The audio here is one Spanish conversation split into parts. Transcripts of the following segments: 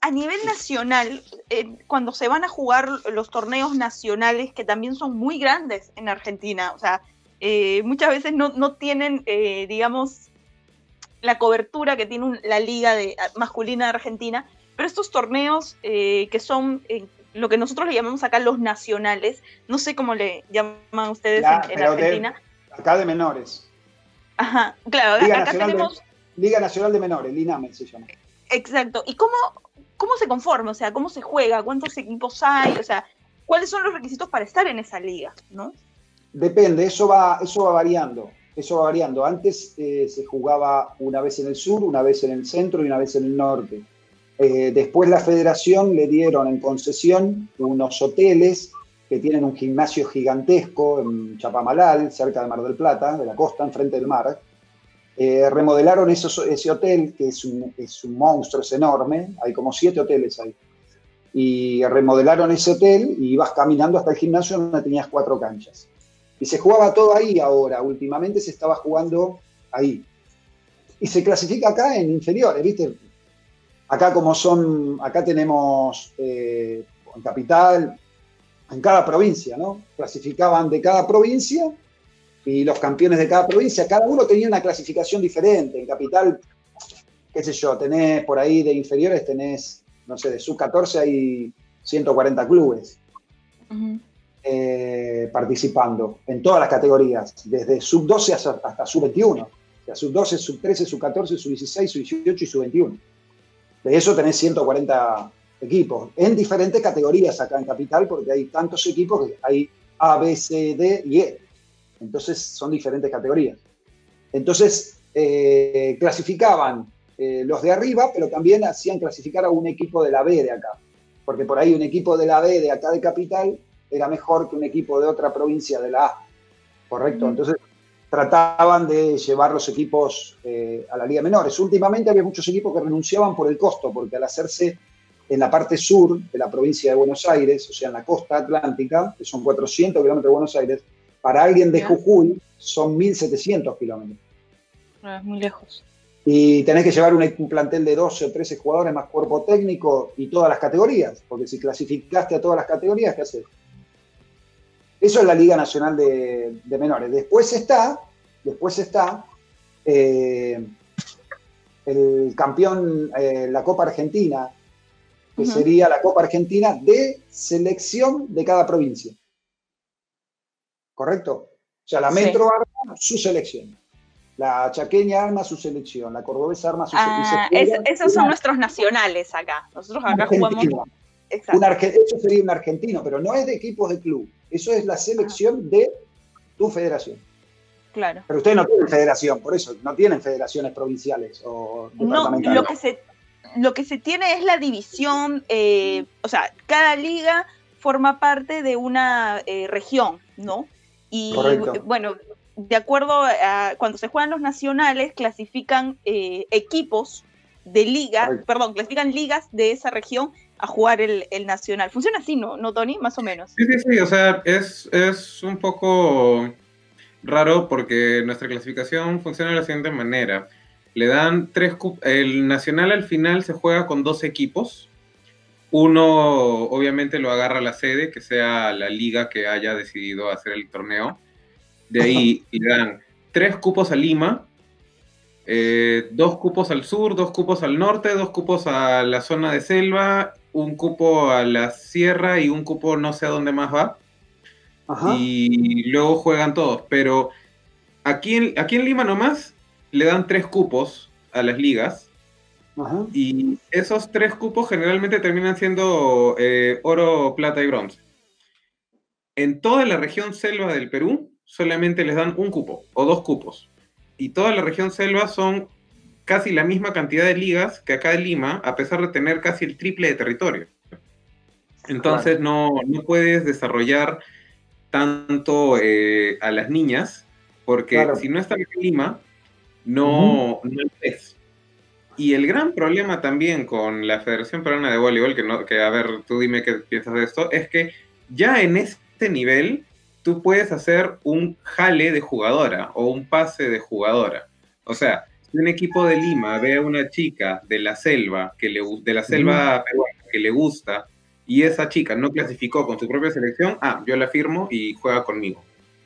a nivel nacional, cuando se van a jugar los torneos nacionales, que también son muy grandes en Argentina, o sea, muchas veces no tienen, digamos, la cobertura que tiene la liga masculina de Argentina, pero estos torneos que son lo que nosotros le llamamos acá los nacionales, no sé cómo le llaman ustedes en Argentina. Acá de menores. Ajá, claro, Liga acá tenemos... Liga Nacional de Menores, LINAME se llama. Exacto. ¿Y cómo se conforma? O sea, ¿cómo se juega? ¿Cuántos equipos hay? O sea, ¿cuáles son los requisitos para estar en esa liga? ¿No? Depende, eso va variando. Eso va variando. Antes se jugaba una vez en el sur, una vez en el centro y una vez en el norte. Después la federación le dieron en concesión unos hoteles que tienen un gimnasio gigantesco en Chapamalal, cerca de Mar del Plata, de la costa, enfrente del mar. Remodelaron ese hotel, que es un monstruo, es enorme, hay como 7 hoteles ahí. Y remodelaron ese hotel y ibas caminando hasta el gimnasio donde tenías 4 canchas. Y se jugaba todo ahí ahora, últimamente se estaba jugando ahí. Y se clasifica acá en inferiores, ¿viste? Acá acá tenemos en Capital, en cada provincia, ¿no? Clasificaban de cada provincia y los campeones de cada provincia, cada uno tenía una clasificación diferente. En Capital, qué sé yo, tenés por ahí de inferiores, tenés, no sé, de sub-14 hay 140 clubes participando en todas las categorías, desde sub-12 hasta sub-21. O sea, sub-12, sub-13, sub-14, sub-16, sub-18 y sub-21. De eso tenés 140 equipos, en diferentes categorías acá en Capital, porque hay tantos equipos que hay A, B, C, D y E. Entonces son diferentes categorías. Entonces clasificaban los de arriba, pero también hacían clasificar a un equipo de la B de acá. Porque por ahí un equipo de la B de acá de Capital era mejor que un equipo de otra provincia de la A. ¿Correcto? Entonces trataban de llevar los equipos a la Liga Menores. Últimamente había muchos equipos que renunciaban por el costo, porque al hacerse en la parte sur de la provincia de Buenos Aires, o sea, en la costa atlántica, que son 400 kilómetros de Buenos Aires, para alguien de Jujuy son 1.700 kilómetros. Es muy lejos. Y tenés que llevar un plantel de 12 o 13 jugadores más cuerpo técnico y todas las categorías, porque si clasificaste a todas las categorías, ¿qué haces? Eso es la Liga Nacional de Menores. Después está el campeón, la Copa Argentina, que sería la Copa Argentina de selección de cada provincia. ¿Correcto? O sea, la Metro arma su selección, la chaqueña arma su selección, la cordobesa arma su selección. Esos son nuestros nacionales acá. Nosotros acá jugamos... Eso sería un argentino, pero no es de equipos de club. Eso es la selección de tu federación. Claro. Pero ustedes no tienen federación, por eso no tienen federaciones provinciales o departamentales. No, lo que se tiene es la división, o sea, cada liga forma parte de una región, ¿no? Y bueno, de acuerdo a cuando se juegan los nacionales, clasifican equipos de liga, clasifican ligas de esa región a jugar el nacional. Funciona así, ¿no, Tony? Más o menos. Sí, o sea, es un poco raro porque nuestra clasificación funciona de la siguiente manera. Le dan 3 cupos. El nacional al final se juega con 2 equipos. Uno, obviamente, lo agarra la sede, que sea la liga que haya decidido hacer el torneo. De ahí le dan 3 cupos a Lima, 2 cupos al sur, 2 cupos al norte, 2 cupos a la zona de selva, 1 cupo a la sierra y 1 cupo no sé a dónde más va. Y luego juegan todos. Pero aquí en Lima nomás le dan 3 cupos a las ligas. Y esos 3 cupos generalmente terminan siendo oro, plata y bronce. En toda la región selva del Perú solamente les dan 1 cupo o 2 cupos. Y toda la región selva son casi la misma cantidad de ligas que acá en Lima, a pesar de tener casi el triple de territorio. Entonces no puedes desarrollar tanto a las niñas, porque si no están en Lima, no es. Y el gran problema también con la Federación Peruana de Voleibol, que a ver, tú dime qué piensas de esto, es que ya en este nivel tú puedes hacer un jale de jugadora o un pase de jugadora. O sea, Si un equipo de Lima ve a una chica de la selva, de la selva peruana, que le gusta, y esa chica no clasificó con su propia selección, yo la firmo y juega conmigo.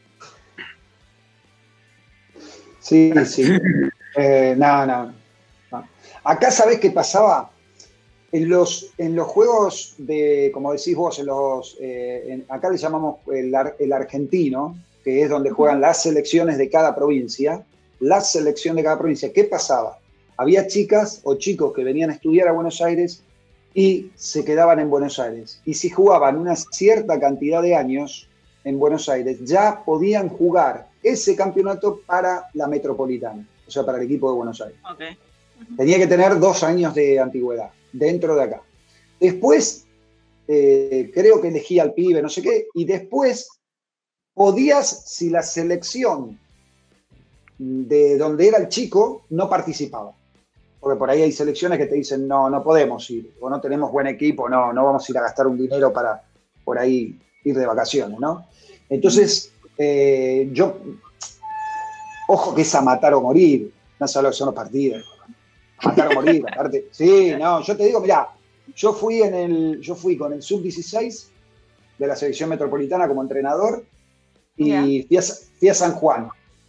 Sí, sí. No. Acá, ¿sabés qué pasaba? En los juegos de, como decís vos, acá le llamamos el argentino, que es donde juegan las selecciones de cada provincia. La selección de cada provincia. ¿Qué pasaba? Había chicas o chicos que venían a estudiar a Buenos Aires y se quedaban en Buenos Aires. Y si jugaban una cierta cantidad de años en Buenos Aires, ya podían jugar ese campeonato para la Metropolitana, o sea, para el equipo de Buenos Aires. Okay. Tenía que tener 2 años de antigüedad dentro de acá. Después, creo que elegía al pibe, no sé qué, y después podías, si la selección de donde era el chico no participaba. Porque por ahí hay selecciones que te dicen, no podemos ir, o no tenemos buen equipo, no vamos a ir a gastar un dinero para por ahí ir de vacaciones, ¿no? Entonces, ojo que es a matar o morir, no solo que son los partidos. Matar o morir, aparte. Sí, no, yo te digo, mirá, yo fui con el sub-16 de la selección metropolitana como entrenador y fui a San Juan.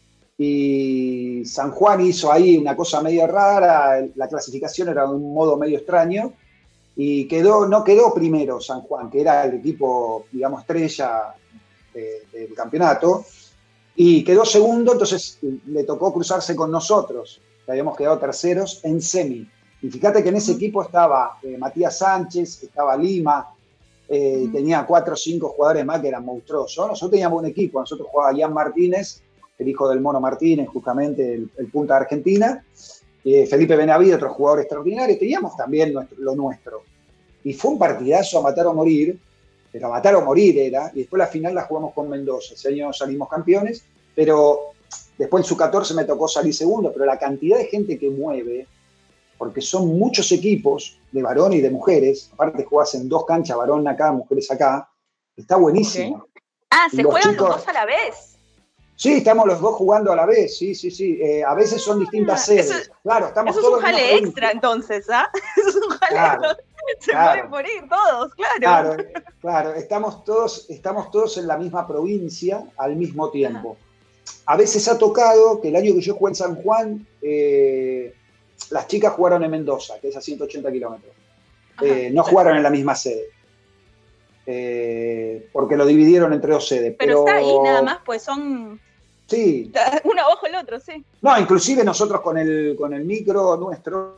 Y San Juan hizo ahí una cosa medio rara, la clasificación era de un modo medio extraño, y no quedó primero San Juan, que era el equipo, digamos, estrella del campeonato, y quedó segundo, entonces le tocó cruzarse con nosotros, que habíamos quedado terceros en semi. Y fíjate que en ese equipo estaba Matías Sánchez, estaba Lima, tenía 4 o 5 jugadores más que eran monstruosos. Nosotros teníamos un equipo, nosotros jugaba Ian Martínez, el hijo del Mono Martínez, justamente el punta de Argentina, Felipe Benavides, otro jugador extraordinario, teníamos también lo nuestro. Y fue un partidazo a matar o morir, pero a matar o morir era, y después la final la jugamos con Mendoza. Ese año salimos campeones, pero después en su 14 me tocó salir segundo, pero la cantidad de gente que mueve, porque son muchos equipos de varones y de mujeres, aparte jugás en 2 canchas, varón acá, mujeres acá, está buenísimo. Okay. Se juegan los 2 a la vez. Sí, estamos los 2 jugando a la vez, sí. A veces son distintas sedes. Claro, estamos todos. Eso es un jale extra, entonces, ¿ah? Eso es un jale. Claro, se pueden morir todos, claro. Claro, estamos todos en la misma provincia al mismo tiempo. A veces ha tocado que el año que yo jugué en San Juan, las chicas jugaron en Mendoza, que es a 180 kilómetros. No jugaron en la misma sede. Porque lo dividieron entre 2 sedes. Pero está ahí nada más, pues son... Sí. Uno abajo el otro, sí. No, inclusive nosotros con el micro nuestro,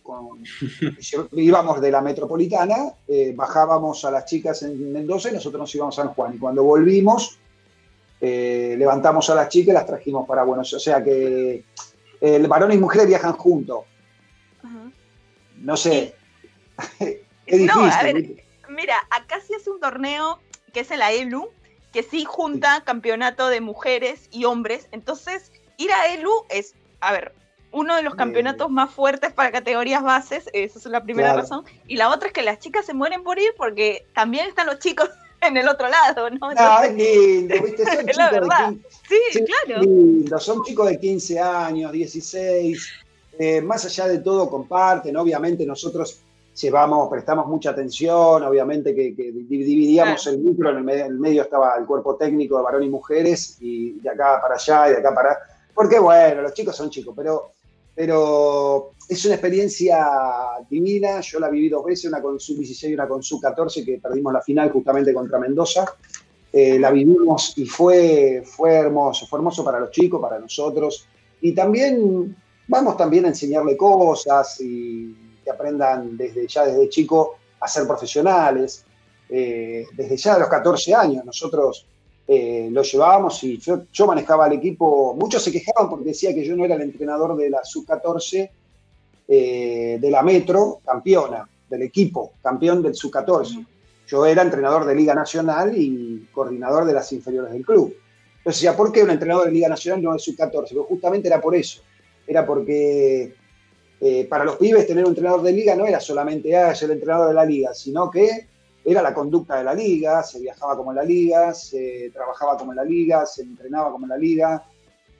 íbamos de la Metropolitana, bajábamos a las chicas en Mendoza y nosotros nos íbamos a San Juan. Y cuando volvimos, levantamos a las chicas y las trajimos para Buenos Aires. O sea que varones y mujeres viajan juntos. No sé. Es difícil. No, a ver, mira, acá sí hace un torneo que es en la ELU, que sí junta campeonato de mujeres y hombres. Entonces, ir a ELU es, a ver, uno de los campeonatos más fuertes para categorías bases, esa es la primera razón. Y la otra es que las chicas se mueren por ir porque también están los chicos en el otro lado, ¿no? Entonces, es lindo, ¿viste? Son es la verdad. Sí, claro. Lindo. Son chicos de 15 años, 16, más allá de todo comparten, obviamente nosotros prestamos mucha atención, obviamente que dividíamos el micro, en el medio estaba el cuerpo técnico de varón y mujeres, y de acá para allá, y de acá para... Porque bueno, los chicos son chicos, pero es una experiencia divina. Yo la viví 2 veces, una con sub-16 y una con sub-14, que perdimos la final justamente contra Mendoza. La vivimos y fue hermoso para los chicos, para nosotros, y también vamos también a enseñarle cosas y que aprendan desde chico a ser profesionales, desde ya a los 14 años. Nosotros los llevábamos y yo manejaba el equipo. Muchos se quejaban porque decía que yo no era el entrenador de la sub-14 de la Metro, campeona, del equipo, campeón del sub-14. Yo era entrenador de Liga Nacional y coordinador de las inferiores del club. Entonces decía, ¿por qué un entrenador de Liga Nacional no de sub-14? Pero justamente era por eso. Era porque para los pibes tener un entrenador de liga no era solamente ser el entrenador de la liga, sino que era la conducta de la liga, se viajaba como en la liga, se trabajaba como en la liga, se entrenaba como en la liga.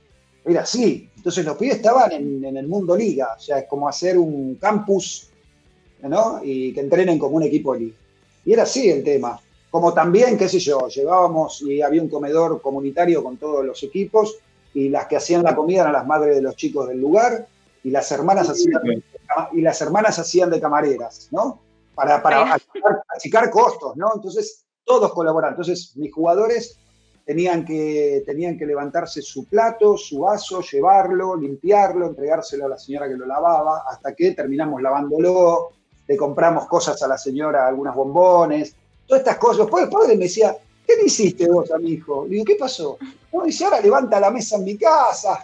Era así. Entonces los pibes estaban en el mundo liga, o sea, es como hacer un campus, ¿no? Y que entrenen como un equipo de liga. Y era así el tema. Como también, qué sé yo, llegábamos y había un comedor comunitario con todos los equipos y las que hacían la comida eran las madres de los chicos del lugar y las hermanas hacían de camareras, ¿no? Para achicar costos, ¿no? Entonces, todos colaboran. Entonces, mis jugadores tenían que levantarse su plato, su vaso, llevarlo, limpiarlo, entregárselo a la señora que lo lavaba, hasta que terminamos lavándolo, le compramos cosas a la señora, algunos bombones, todas estas cosas. Después el padre me decía, ¿qué le hiciste vos a mi hijo? Le digo, ¿qué pasó? No, dice, ahora levanta la mesa en mi casa.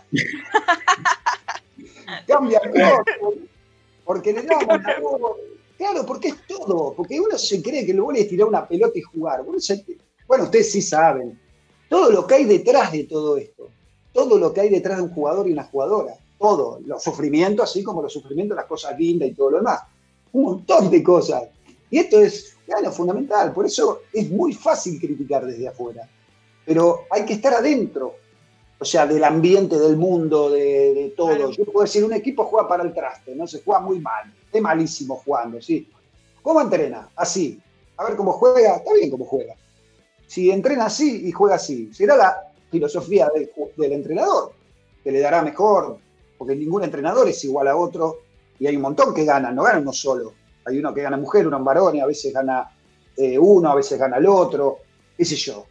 Cambia todo, porque le damos la voz. Claro, porque es todo, porque uno se cree que lo vuelve a tirar una pelota y jugar. Bueno, ustedes sí saben, todo lo que hay detrás de todo esto, todo lo que hay detrás de un jugador y una jugadora, todo, los sufrimientos, así como los sufrimientos, las cosas lindas y todo lo demás, un montón de cosas. Y esto es, claro, fundamental, por eso es muy fácil criticar desde afuera, pero hay que estar adentro, o sea, del ambiente, del mundo, de todo. Claro. Yo puedo decir, un equipo juega para el traste, ¿no? Se juega muy mal, es malísimo jugando, ¿sí? ¿Cómo entrena? Así. A ver cómo juega, está bien cómo juega. Si entrena así y juega así, será la filosofía del entrenador, que le dará mejor, porque ningún entrenador es igual a otro, y hay un montón que ganan, no gana uno solo. Hay uno que gana mujer, uno en varones, a veces gana uno, a veces gana el otro, qué sé yo.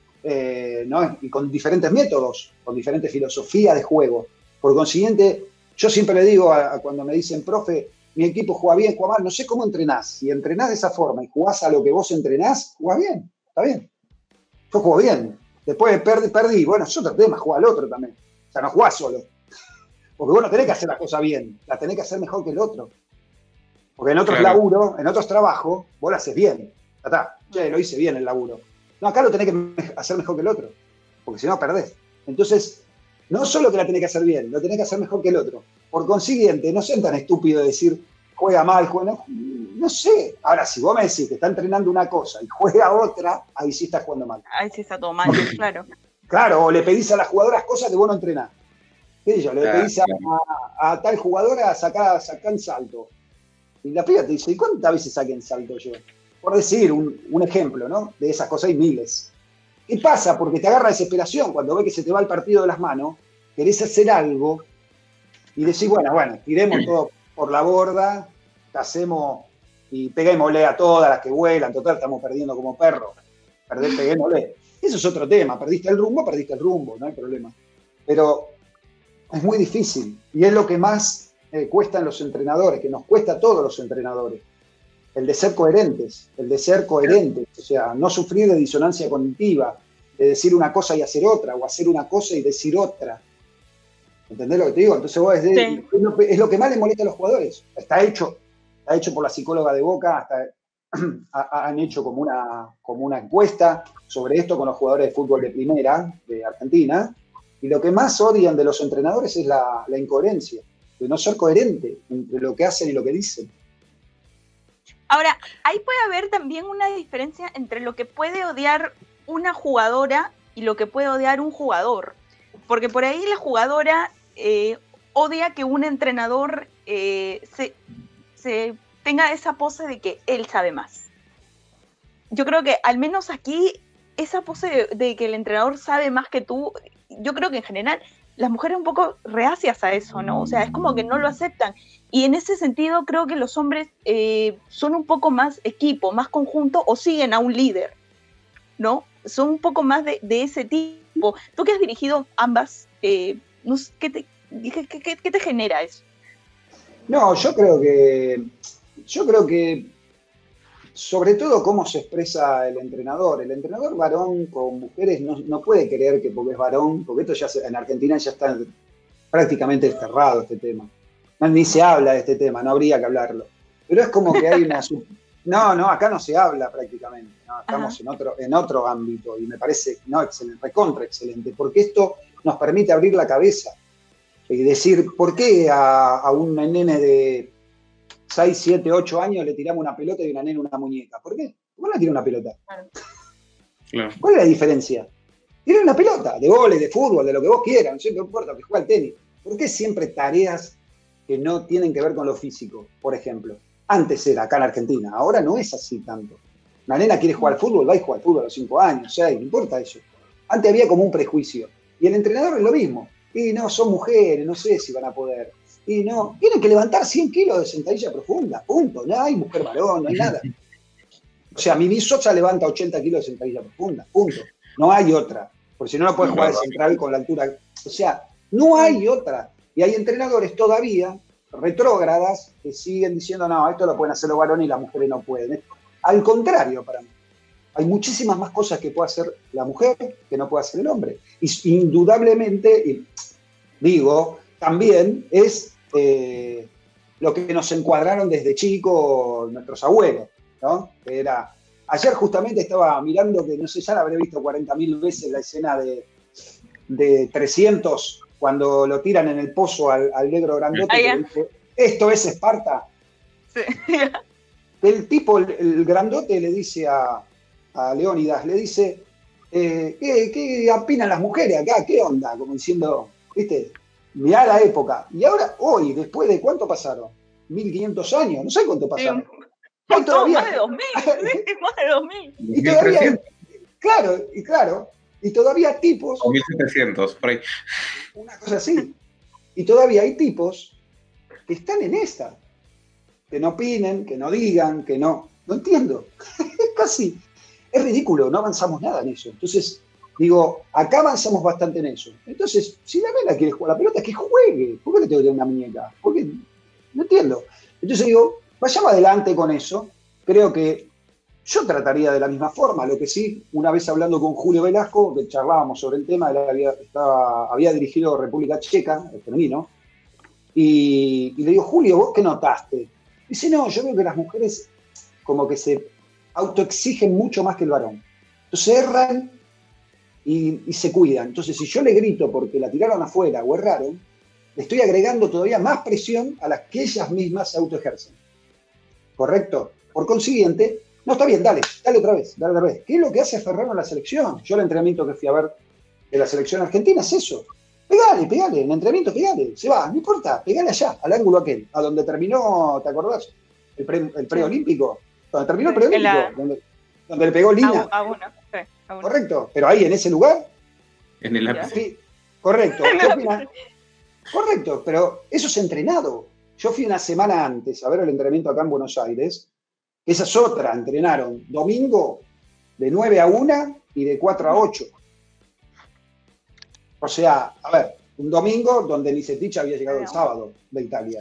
¿No? Y con diferentes métodos, con diferentes filosofías de juego. Por consiguiente, yo siempre le digo cuando me dicen, profe, mi equipo juega bien, juega mal, no sé cómo entrenás. Si entrenás de esa forma y jugás a lo que vos entrenás, jugás bien, está bien. Yo juego bien. Después perdí, bueno, es otro tema, juega al otro también. O sea, no jugás solo. Porque vos no tenés que hacer las cosas bien, las tenés que hacer mejor que el otro. Porque en otros laburos, en otros trabajos, vos lo haces bien. Ya está, lo hice bien el laburo. No, acá lo tenés que hacer mejor que el otro, porque si no, perdés. Entonces, no solo que la tenés que hacer bien, lo tenés que hacer mejor que el otro. Por consiguiente, no sean tan estúpidos de decir, juega mal, no sé. Ahora, si vos me decís que está entrenando una cosa y juega otra, ahí sí está jugando mal. Ahí sí está todo mal, claro. Claro, o le pedís a las jugadoras cosas que vos no entrenás. ¿Qué sé yo? Le pedís a tal jugadora sacar en salto. Y la piba te dice, ¿y cuántas veces saqué en salto yo? Por decir un ejemplo, ¿no? De esas cosas hay miles. ¿Qué pasa? Porque te agarra desesperación cuando ves que se te va el partido de las manos, querés hacer algo y decís, bueno, tiremos todo por la borda, hacemos y peguémosle a todas las que vuelan, total, estamos perdiendo como perros, peguémosle. Eso es otro tema, perdiste el rumbo, no hay problema. Pero es muy difícil y es lo que más cuesta en los entrenadores, que nos cuesta a todos los entrenadores. El de ser coherentes, o sea, no sufrir de disonancia cognitiva, de decir una cosa y hacer otra, o hacer una cosa y decir otra. ¿Entendés lo que te digo? Entonces vos es lo que más les molesta a los jugadores. Está hecho por la psicóloga de Boca, hasta han hecho como una encuesta sobre esto con los jugadores de fútbol de primera de Argentina, y lo que más odian de los entrenadores es la incoherencia, de no ser coherente entre lo que hacen y lo que dicen. Ahora, ahí puede haber también una diferencia entre lo que puede odiar una jugadora y lo que puede odiar un jugador. Porque por ahí la jugadora odia que un entrenador se tenga esa pose de que él sabe más. Yo creo que al menos aquí esa pose de que el entrenador sabe más que tú, yo creo que en general las mujeres un poco reacias a eso, ¿no? O sea, es como que no lo aceptan. Y en ese sentido creo que los hombres son un poco más equipo, más conjunto, o siguen a un líder, ¿no? Son un poco más de ese tipo. Tú que has dirigido ambas, no sé, ¿qué te genera eso? No, yo creo que sobre todo cómo se expresa el entrenador. El entrenador varón con mujeres no puede creer que porque es varón, porque esto ya en Argentina ya está prácticamente desterrado este tema. Ni se habla de este tema, no habría que hablarlo. Pero es como que hay una... No, acá no se habla prácticamente. No, estamos en otro ámbito y me parece excelente, recontra excelente, porque esto nos permite abrir la cabeza y decir, ¿por qué a un nene de 6, 7, 8 años le tiramos una pelota y una nena una muñeca? ¿Por qué? ¿Por qué no tira una pelota? Claro. ¿Cuál es la diferencia? Tira una pelota, de vóley, de fútbol, de lo que vos quieras, no sé, no importa, que juega al tenis. ¿Por qué siempre tareas que no tienen que ver con lo físico, por ejemplo? Antes era acá en Argentina, ahora no es así tanto. Una nena quiere jugar al fútbol, va y juega al fútbol a los 5 años, 6, no importa eso. Antes había como un prejuicio. Y el entrenador es lo mismo. Y no, son mujeres, no sé si van a poder. Y no, tienen que levantar 100 kilos de sentadilla profunda, punto. No hay mujer varón, no hay nada. O sea, mi Sosa levanta 80 kilos de sentadilla profunda, punto. No hay otra. Porque si no, no puede jugar de central con la altura. O sea, no hay otra. Y hay entrenadores todavía retrógradas que siguen diciendo, no, esto lo pueden hacer los varones y las mujeres no pueden. Al contrario, para mí. Hay muchísimas más cosas que puede hacer la mujer que no puede hacer el hombre. Y indudablemente, digo, también es lo que nos encuadraron desde chicos nuestros abuelos, ¿no? Que era, ayer justamente estaba mirando que, no sé, ya la habré visto 40.000 veces la escena de 300, cuando lo tiran en el pozo al negro grandote, que dice, esto es Esparta. Sí. El tipo, el grandote, le dice a Leónidas, le dice, ¿qué opinan las mujeres acá? ¿Qué onda? Como diciendo, ¿viste? Mirá la época. Y ahora, hoy, después de ¿cuánto pasaron? 1500 años, no sé cuánto pasaron. Sí, todavía, más de 2000, más de 2000. Y todavía, claro, y todavía tipos... O 1700, por ahí. Una cosa así. Y todavía hay tipos que están en esta. Que no opinen, que no digan, que no... No entiendo. Casi... Es ridículo, no avanzamos nada en eso. Entonces, digo, acá avanzamos bastante en eso. Entonces, si la nena quiere jugar la pelota, que juegue. ¿Por qué le tengo que tener una muñeca? Porque no entiendo. Entonces digo, vayamos adelante con eso. Creo que yo trataría de la misma forma. Lo que sí, una vez hablando con Julio Velasco, que charlábamos sobre el tema, él había dirigido República Checa, el femenino, y le digo, Julio, ¿vos qué notaste? Dice, no, yo veo que las mujeres como que se autoexigen mucho más que el varón. Entonces erran y se cuidan. Entonces, si yo le grito porque la tiraron afuera o erraron, le estoy agregando todavía más presión a las que ellas mismas se autoejercen. ¿Correcto? Por consiguiente, no, está bien, dale otra vez. ¿Qué es lo que hace Ferraro en la selección? Yo el entrenamiento que fui a ver de la selección argentina es eso. Pegale, en el entrenamiento pegale, se va, no importa, pegale allá, al ángulo aquel, a donde terminó, ¿te acordás? El preolímpico. Donde terminó el preolímpico, donde le pegó Lina. A uno. Correcto, pero ahí, en ese lugar. En el ápice. Sí, correcto. Correcto, pero eso es entrenado. Yo fui una semana antes a ver el entrenamiento acá en Buenos Aires. Esa es otra, entrenaron domingo de 9 a 1 y de 4 a 8. O sea, a ver, un domingo donde Nisetich había llegado el sábado de Italia.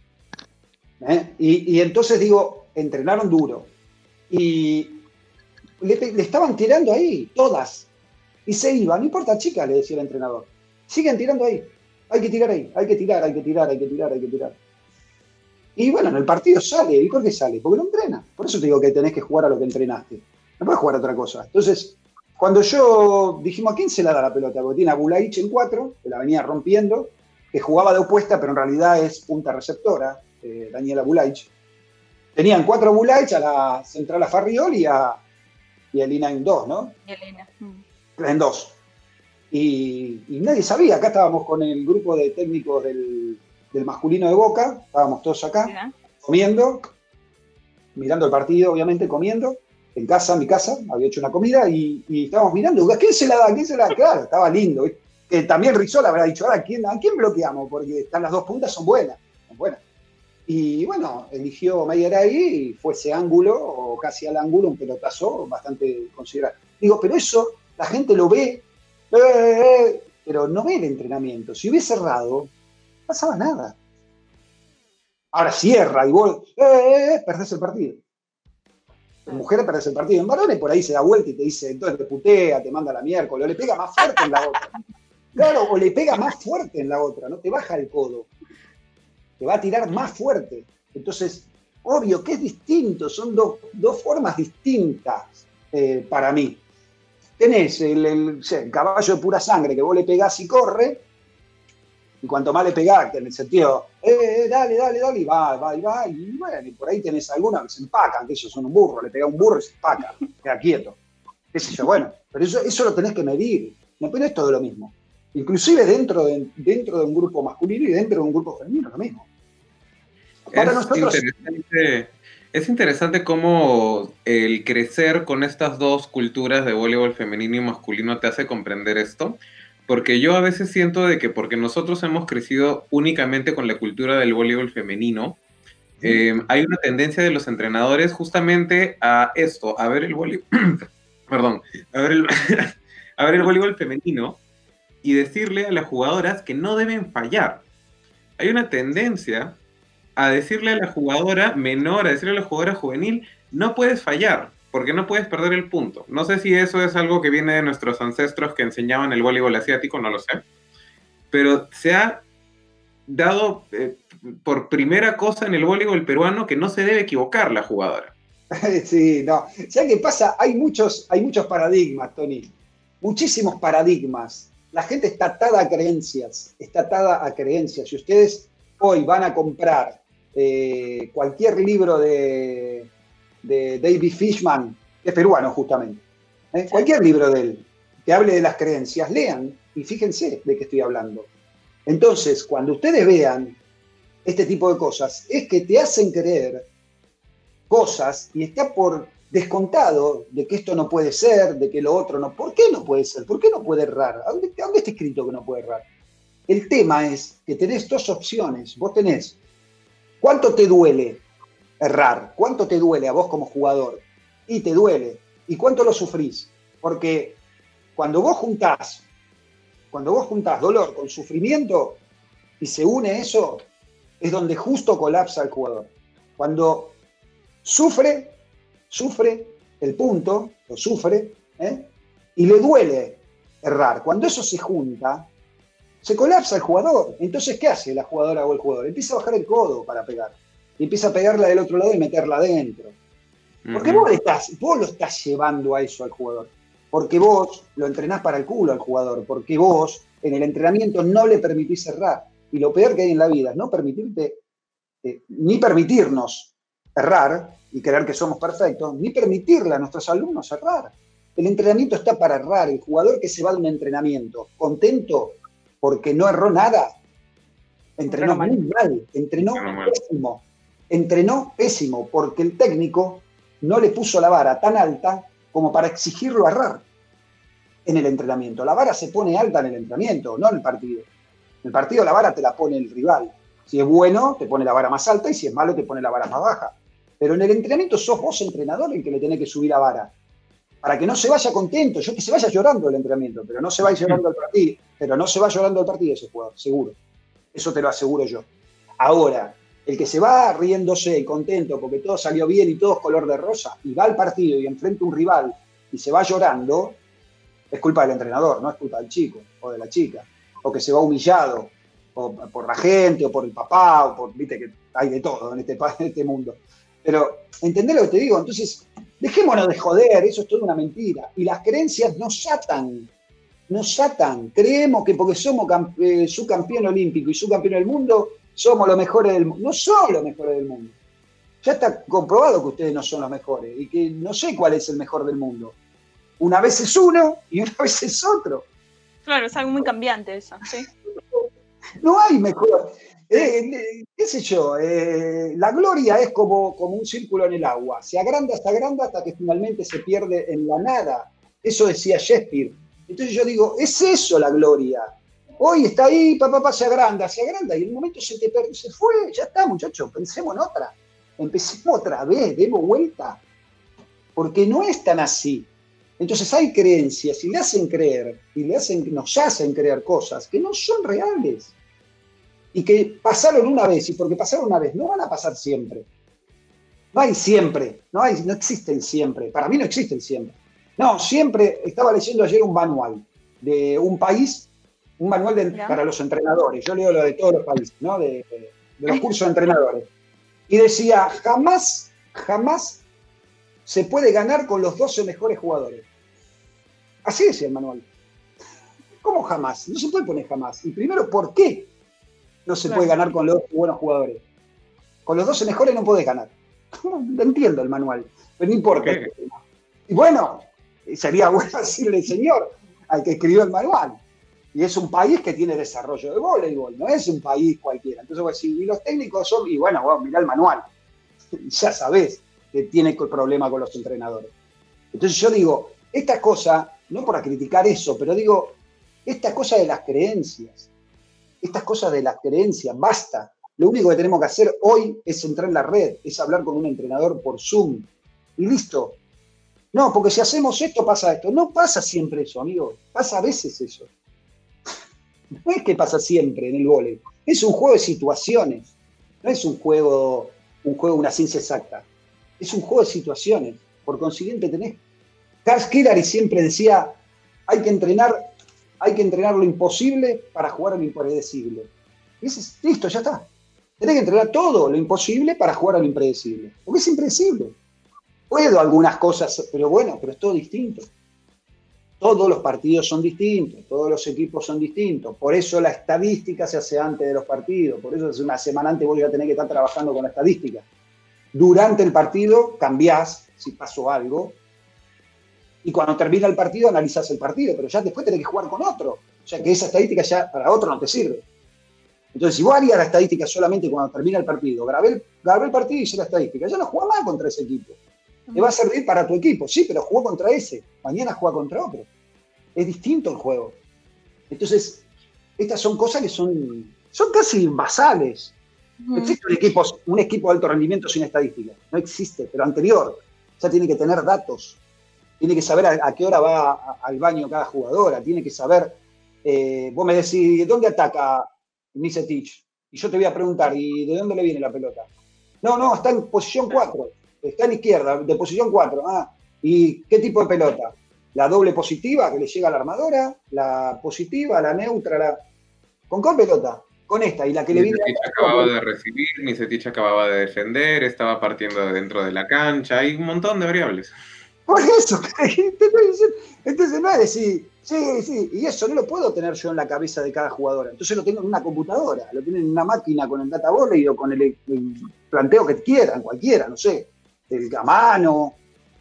Y entonces digo, entrenaron duro. Y le estaban tirando ahí, todas. Y se iban, no importa, chica, le decía el entrenador. Siguen tirando ahí. Hay que tirar ahí, hay que tirar. Y bueno, en el partido sale. ¿Y por qué sale? Porque lo entrena. Por eso te digo que tenés que jugar a lo que entrenaste. No puedes jugar a otra cosa. Entonces, cuando dijimos, ¿a quién se la da la pelota? Porque tiene a Bulaich en 4, que la venía rompiendo, que jugaba de opuesta, pero en realidad es punta receptora, Daniela Bulaich. Tenían 4 Bulaich, a la central a Farriol y a Elina en 2, ¿no? Elena. En 2. Y nadie sabía. Acá estábamos con el grupo de técnicos del masculino de Boca, estábamos todos acá, comiendo, mirando el partido, obviamente, comiendo. En casa, mi casa, había hecho una comida y estábamos mirando, ¿quién se la da? Claro, estaba lindo. Que también Rizzola habrá dicho, ¿a quién bloqueamos? Porque están las dos puntas, son buenas. Y bueno, eligió Meyer ahí y fue ese ángulo, o casi al ángulo, un pelotazo bastante considerable. Digo, pero eso la gente lo ve, pero no ve el entrenamiento. Si hubiese errado, no pasaba nada. Ahora cierra y vos, perdés el partido. En mujeres perdés el partido. En varones por ahí se da vuelta y te dice, entonces te putea, te manda la miércoles, o le pega más fuerte en la otra. Claro, o le pega más fuerte en la otra, no te baja el codo. Te va a tirar más fuerte. Entonces, obvio que es distinto, son dos formas distintas para mí. Tenés el caballo de pura sangre que vos le pegás y corre, y cuanto más le pegás, en el sentido, dale, y va, y bueno, y por ahí tenés alguna que se empacan, que ellos son un burro, le pegás un burro y se empaca, queda quieto. Qué sé yo, bueno, pero eso lo tenés que medir, no es todo lo mismo. Inclusive dentro de un grupo masculino y dentro de un grupo femenino, lo mismo. Para nosotros... Es interesante cómo el crecer con estas dos culturas de voleibol femenino y masculino te hace comprender esto, porque yo a veces siento de que porque nosotros hemos crecido únicamente con la cultura del voleibol femenino, hay una tendencia de los entrenadores justamente a esto, a ver el voleibol, perdón, a ver a ver el voleibol femenino y decirle a las jugadoras que no deben fallar. Hay una tendencia a decirle a la jugadora menor, a decirle a la jugadora juvenil, no puedes fallar, porque no puedes perder el punto. No sé si eso es algo que viene de nuestros ancestros que enseñaban el voleibol asiático, no lo sé. Pero se ha dado por primera cosa en el voleibol peruano que no se debe equivocar la jugadora. Sí, no. ¿Sabes qué pasa? Hay muchos paradigmas, Tony. Muchísimos paradigmas. La gente está atada a creencias. Si ustedes hoy van a comprar cualquier libro de David Fishman, que es peruano justamente, cualquier libro de él que hable de las creencias, lean y fíjense de qué estoy hablando. Entonces, cuando ustedes vean este tipo de cosas, es que te hacen creer cosas y está por descontado de que esto no puede ser, de que lo otro no. ¿Por qué no puede ser? ¿Por qué no puede errar? ¿A dónde está escrito que no puede errar? El tema es que tenés dos opciones. Vos tenés, ¿cuánto te duele errar? ¿Cuánto te duele a vos como jugador? Y te duele. ¿Y cuánto lo sufrís? Porque cuando vos juntás dolor con sufrimiento y se une eso, es donde justo colapsa el jugador. Cuando sufre el punto, lo sufre, y le duele errar. Cuando eso se junta, se colapsa el jugador. Entonces, ¿qué hace la jugadora o el jugador? Empieza a bajar el codo para pegar. Y empieza a pegarla del otro lado y meterla adentro. Porque vos lo estás llevando a eso al jugador. Porque vos lo entrenás para el culo al jugador. Porque vos en el entrenamiento no le permitís errar. Y lo peor que hay en la vida es no permitirte, ni permitirnos errar y creer que somos perfectos, ni permitirle a nuestros alumnos errar. El entrenamiento está para errar. El jugador que se va de un entrenamiento contento porque no erró nada, entrenó muy mal, entrenó pésimo, porque el técnico no le puso la vara tan alta como para exigirlo a errar en el entrenamiento. La vara se pone alta en el entrenamiento, no en el partido. En el partido la vara te la pone el rival. Si es bueno, te pone la vara más alta, y si es malo, te pone la vara más baja. Pero en el entrenamiento sos vos, entrenador, el que le tenés que subir la vara. Para que no se vaya contento, que se vaya llorando el entrenamiento, pero no se va llorando al partido. Pero no se va llorando al partido ese jugador, seguro. Eso te lo aseguro yo. Ahora, el que se va riéndose y contento porque todo salió bien y todo es color de rosa, y va al partido y enfrenta a un rival y se va llorando, es culpa del entrenador, no es culpa del chico o de la chica. O que se va humillado, o por la gente, o por el papá, o por, viste que hay de todo en este mundo. Pero, ¿entendés lo que te digo? Entonces, dejémonos de joder, eso es toda una mentira. Y las creencias nos atan. Creemos que porque somos subcampeón olímpico y subcampeón del mundo, somos los mejores del mundo. No son los mejores del mundo. Ya está comprobado que ustedes no son los mejores y que no sé cuál es el mejor del mundo. Una vez es uno y una vez es otro. Claro, es algo muy cambiante eso, ¿sí? No hay mejor. ¿Qué sé yo? La gloria es como un círculo en el agua. Se agranda hasta que finalmente se pierde en la nada. Eso decía Shakespeare. Entonces yo digo, es eso la gloria. Hoy está ahí, se agranda, y en un momento se fue, ya está, muchachos, pensemos en otra. Empecemos otra vez, demos vuelta. Porque no es tan así. Entonces hay creencias y le hacen creer, nos hacen creer cosas que no son reales. Y que pasaron una vez, y porque pasaron una vez, no van a pasar siempre. No hay siempre, no existen siempre. Para mí no existen siempre. No, siempre, estaba leyendo ayer un manual de un país, un manual para los entrenadores. Yo leo lo de todos los países, ¿no? De los cursos de entrenadores. Y decía, jamás se puede ganar con los 12 mejores jugadores. Así decía el manual. ¿Cómo jamás? No se puede poner jamás. Y primero, ¿por qué no se puede ganar con los buenos jugadores? Con los 12 mejores no podés ganar. No entiendo el manual, pero no importa. Y bueno, sería bueno decirle, señor, al que escribió el manual. Y es un país que tiene desarrollo de voleibol, no es un país cualquiera. Entonces, pues, y los técnicos son, y bueno, mirá el manual, ya sabés que tiene el problema con los entrenadores. Entonces yo digo, esta cosa, no para criticar eso, pero digo, esta cosa de las creencias, basta. Lo único que tenemos que hacer hoy es entrar en la red, es hablar con un entrenador por Zoom. Y listo. No, porque si hacemos esto, pasa esto. No pasa siempre eso, amigo. Pasa a veces eso. No es que pasa siempre en el vóley. Es un juego de situaciones. No es un juego, una ciencia exacta. Es un juego de situaciones. Por consiguiente, Karl Skillary siempre decía, hay que entrenar lo imposible para jugar a lo impredecible. Y listo, ya está. Tenés que entrenar todo lo imposible para jugar a lo impredecible. Porque es impredecible. Puedo algunas cosas, pero bueno, pero es todo distinto. Todos los partidos son distintos, todos los equipos son distintos. Por eso la estadística se hace antes de los partidos. Por eso hace una semana antes vos ya tenés que estar trabajando con la estadística. Durante el partido cambiás si pasó algo. Y cuando termina el partido analizás el partido, pero ya después tenés que jugar con otro. O sea que esa estadística ya para otro no te sirve. Entonces, si vos harías la estadística solamente cuando termina el partido, grabé el partido y hice la estadística, ya no jugás más contra ese equipo. Te va a servir para tu equipo, sí, pero jugó contra ese. Mañana juega contra otro. Es distinto el juego. Entonces, estas son cosas que son casi basales. No existe un equipo de alto rendimiento sin estadística. No existe, pero anterior. Ya tiene que tener datos. Tiene que saber a qué hora va al baño cada jugadora. Tiene que saber, vos me decís, ¿dónde ataca Misetich? Y yo te voy a preguntar, ¿y de dónde le viene la pelota? No, está en posición 4. Está en izquierda, de posición 4. ¿Y qué tipo de pelota? ¿La doble positiva que le llega a la armadora? ¿La positiva, la neutra? ¿Con qué pelota? Con esta. Y la que le viene. Misetich acababa de recibir, Misetich acababa de defender, estaba partiendo de dentro de la cancha. Hay un montón de variables. Por eso, entonces no es decir, sí, y eso no lo puedo tener yo en la cabeza de cada jugadora. Entonces lo tengo en una computadora, lo tienen en una máquina con el data volley o con el planteo que quieran, cualquiera, no sé, el gamano,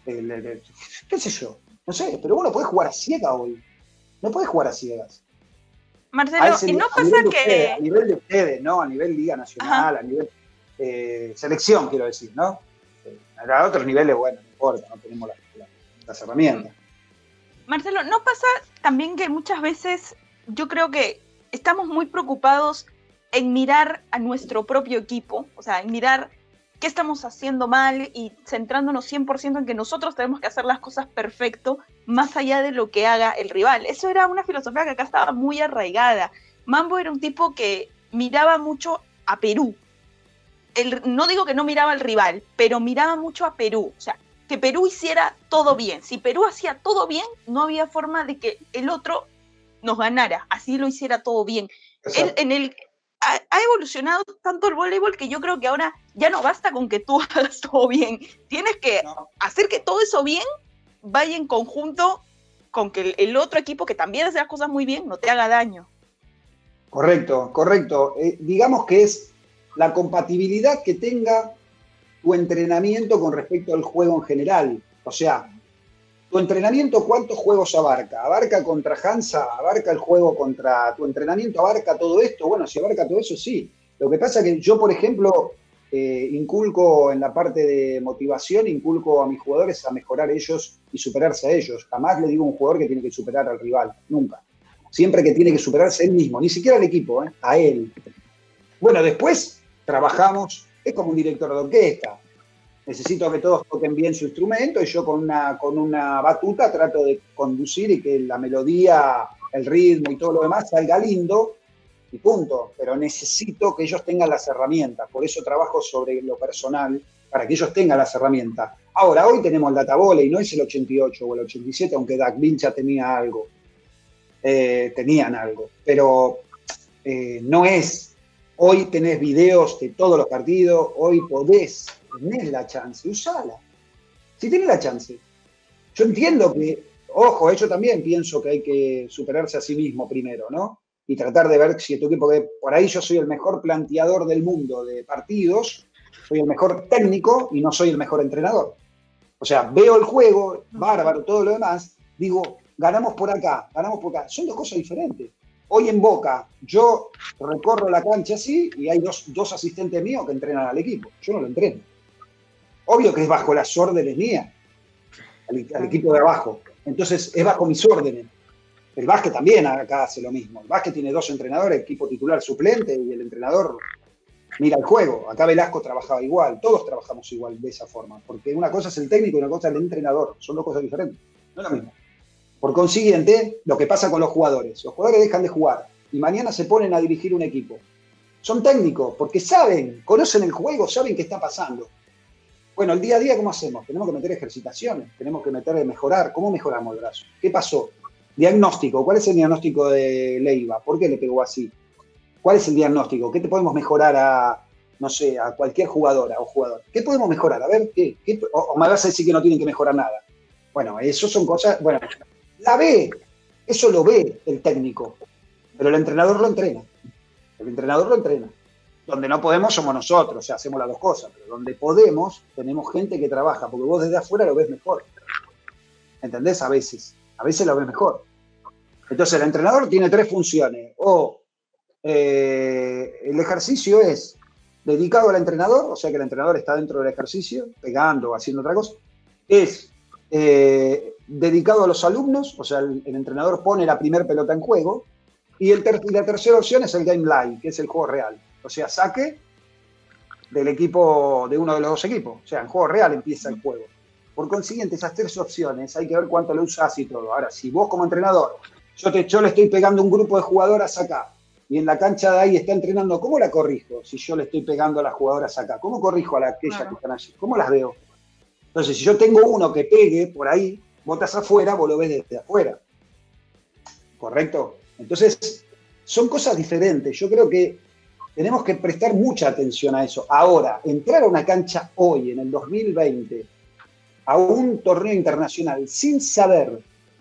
qué sé yo, no sé, pero vos no podés jugar a ciegas hoy. No podés jugar a ciegas. Marcelo, ¿y no pasa que...? A nivel de ustedes, ¿no? A nivel Liga Nacional, a nivel selección, quiero decir, ¿no? A otros niveles, bueno, no importa, no tenemos las herramientas. Marcelo, ¿no pasa también que muchas veces yo creo que estamos muy preocupados en mirar a nuestro propio equipo, o sea, en mirar qué estamos haciendo mal y centrándonos 100% en que nosotros tenemos que hacer las cosas perfecto, más allá de lo que haga el rival? Eso era una filosofía que acá estaba muy arraigada. Mambo era un tipo que miraba mucho a Perú. No digo que no miraba al rival, pero miraba mucho a Perú, o sea, que Perú hiciera todo bien. Si Perú hacía todo bien, no había forma de que el otro nos ganara, así lo hiciera todo bien. Ha evolucionado tanto el voleibol que yo creo que ahora ya no basta con que tú hagas todo bien. Tienes que hacer que todo eso bien vaya en conjunto con que el otro equipo que también hace las cosas muy bien no te haga daño. Correcto. Digamos que es la compatibilidad que tenga tu entrenamiento con respecto al juego en general. O sea, tu entrenamiento, ¿cuántos juegos abarca? ¿Abarca contra Hansa? ¿Abarca el juego contra tu entrenamiento? ¿Abarca todo esto? Bueno, si abarca todo eso, sí. Lo que pasa es que yo, por ejemplo, inculco en la parte de motivación, inculco a mis jugadores a mejorar ellos y superarse a ellos. Jamás le digo a un jugador que tiene que superar al rival, nunca. Siempre que tiene que superarse él mismo, ni siquiera al equipo, a él. Bueno, después trabajamos, es como un director de orquesta. Necesito que todos toquen bien su instrumento y yo con una batuta trato de conducir y que la melodía, el ritmo y todo lo demás salga lindo y punto. Pero necesito que ellos tengan las herramientas. Por eso trabajo sobre lo personal, para que ellos tengan las herramientas. Ahora, hoy tenemos el data volley, no es el 88 o el 87, aunque Dagville ya tenía algo. Tenían algo. Pero no es... Hoy tenés videos de todos los partidos, hoy tenés la chance, usala. Si tenés la chance. Yo entiendo que, ojo, yo también pienso que hay que superarse a sí mismo primero, ¿no? Y tratar de ver si tu equipo, porque por ahí yo soy el mejor planteador del mundo de partidos, soy el mejor técnico y no soy el mejor entrenador. O sea, veo el juego, bárbaro, todo lo demás, digo, ganamos por acá. Son dos cosas diferentes. Hoy en Boca, yo recorro la cancha así y hay dos asistentes míos que entrenan al equipo. Yo no lo entreno. Obvio que es bajo las órdenes mías, al equipo de abajo. Entonces, es bajo mis órdenes. El básquet también acá hace lo mismo. El básquet tiene 2 entrenadores, equipo titular suplente, y el entrenador mira el juego. Acá Velasco trabajaba igual, todos trabajamos igual de esa forma, porque una cosa es el técnico y una cosa es el entrenador. Son 2 cosas diferentes, no es lo mismo. Por consiguiente, lo que pasa con los jugadores dejan de jugar y mañana se ponen a dirigir un equipo. Son técnicos, porque saben, conocen el juego, saben qué está pasando. Bueno, el día a día, ¿cómo hacemos? Tenemos que meter ejercitaciones, tenemos que mejorar. ¿Cómo mejoramos el brazo? ¿Qué pasó? Diagnóstico. ¿Cuál es el diagnóstico de Leiva? ¿Por qué le pegó así? ¿Cuál es el diagnóstico? ¿Qué te podemos mejorar a cualquier jugadora o jugador? ¿Qué podemos mejorar? A ver, ¿qué? O me vas a decir que no tienen que mejorar nada. Bueno, eso son cosas... Bueno, la ve. Eso lo ve el técnico. Pero el entrenador lo entrena. El entrenador lo entrena. Donde no podemos somos nosotros, o sea, hacemos las 2 cosas. Pero donde podemos, tenemos gente que trabaja, porque vos desde afuera lo ves mejor. ¿Entendés? A veces lo ves mejor. Entonces, el entrenador tiene 3 funciones. El ejercicio es dedicado al entrenador, o sea que el entrenador está dentro del ejercicio, pegando o haciendo otra cosa. Es dedicado a los alumnos, o sea, el entrenador pone la primera pelota en juego. Y la tercera opción es el game live, que es el juego real. O sea, saque del equipo, de uno de los 2 equipos. O sea, en juego real empieza el juego. Por consiguiente, esas 3 opciones hay que ver cuánto lo usás y todo. Ahora, si vos como entrenador, yo le estoy pegando a un grupo de jugadoras acá, y en la cancha de ahí está entrenando, ¿cómo la corrijo si yo le estoy pegando a las jugadoras acá? ¿Cómo corrijo a aquellas que están allí? ¿Cómo las veo? Entonces, si yo tengo uno que pegue por ahí, vos estás afuera, vos lo ves desde afuera. ¿Correcto? Entonces, son cosas diferentes. Yo creo que tenemos que prestar mucha atención a eso. Ahora, entrar a una cancha hoy, en el 2020, a un torneo internacional, sin saber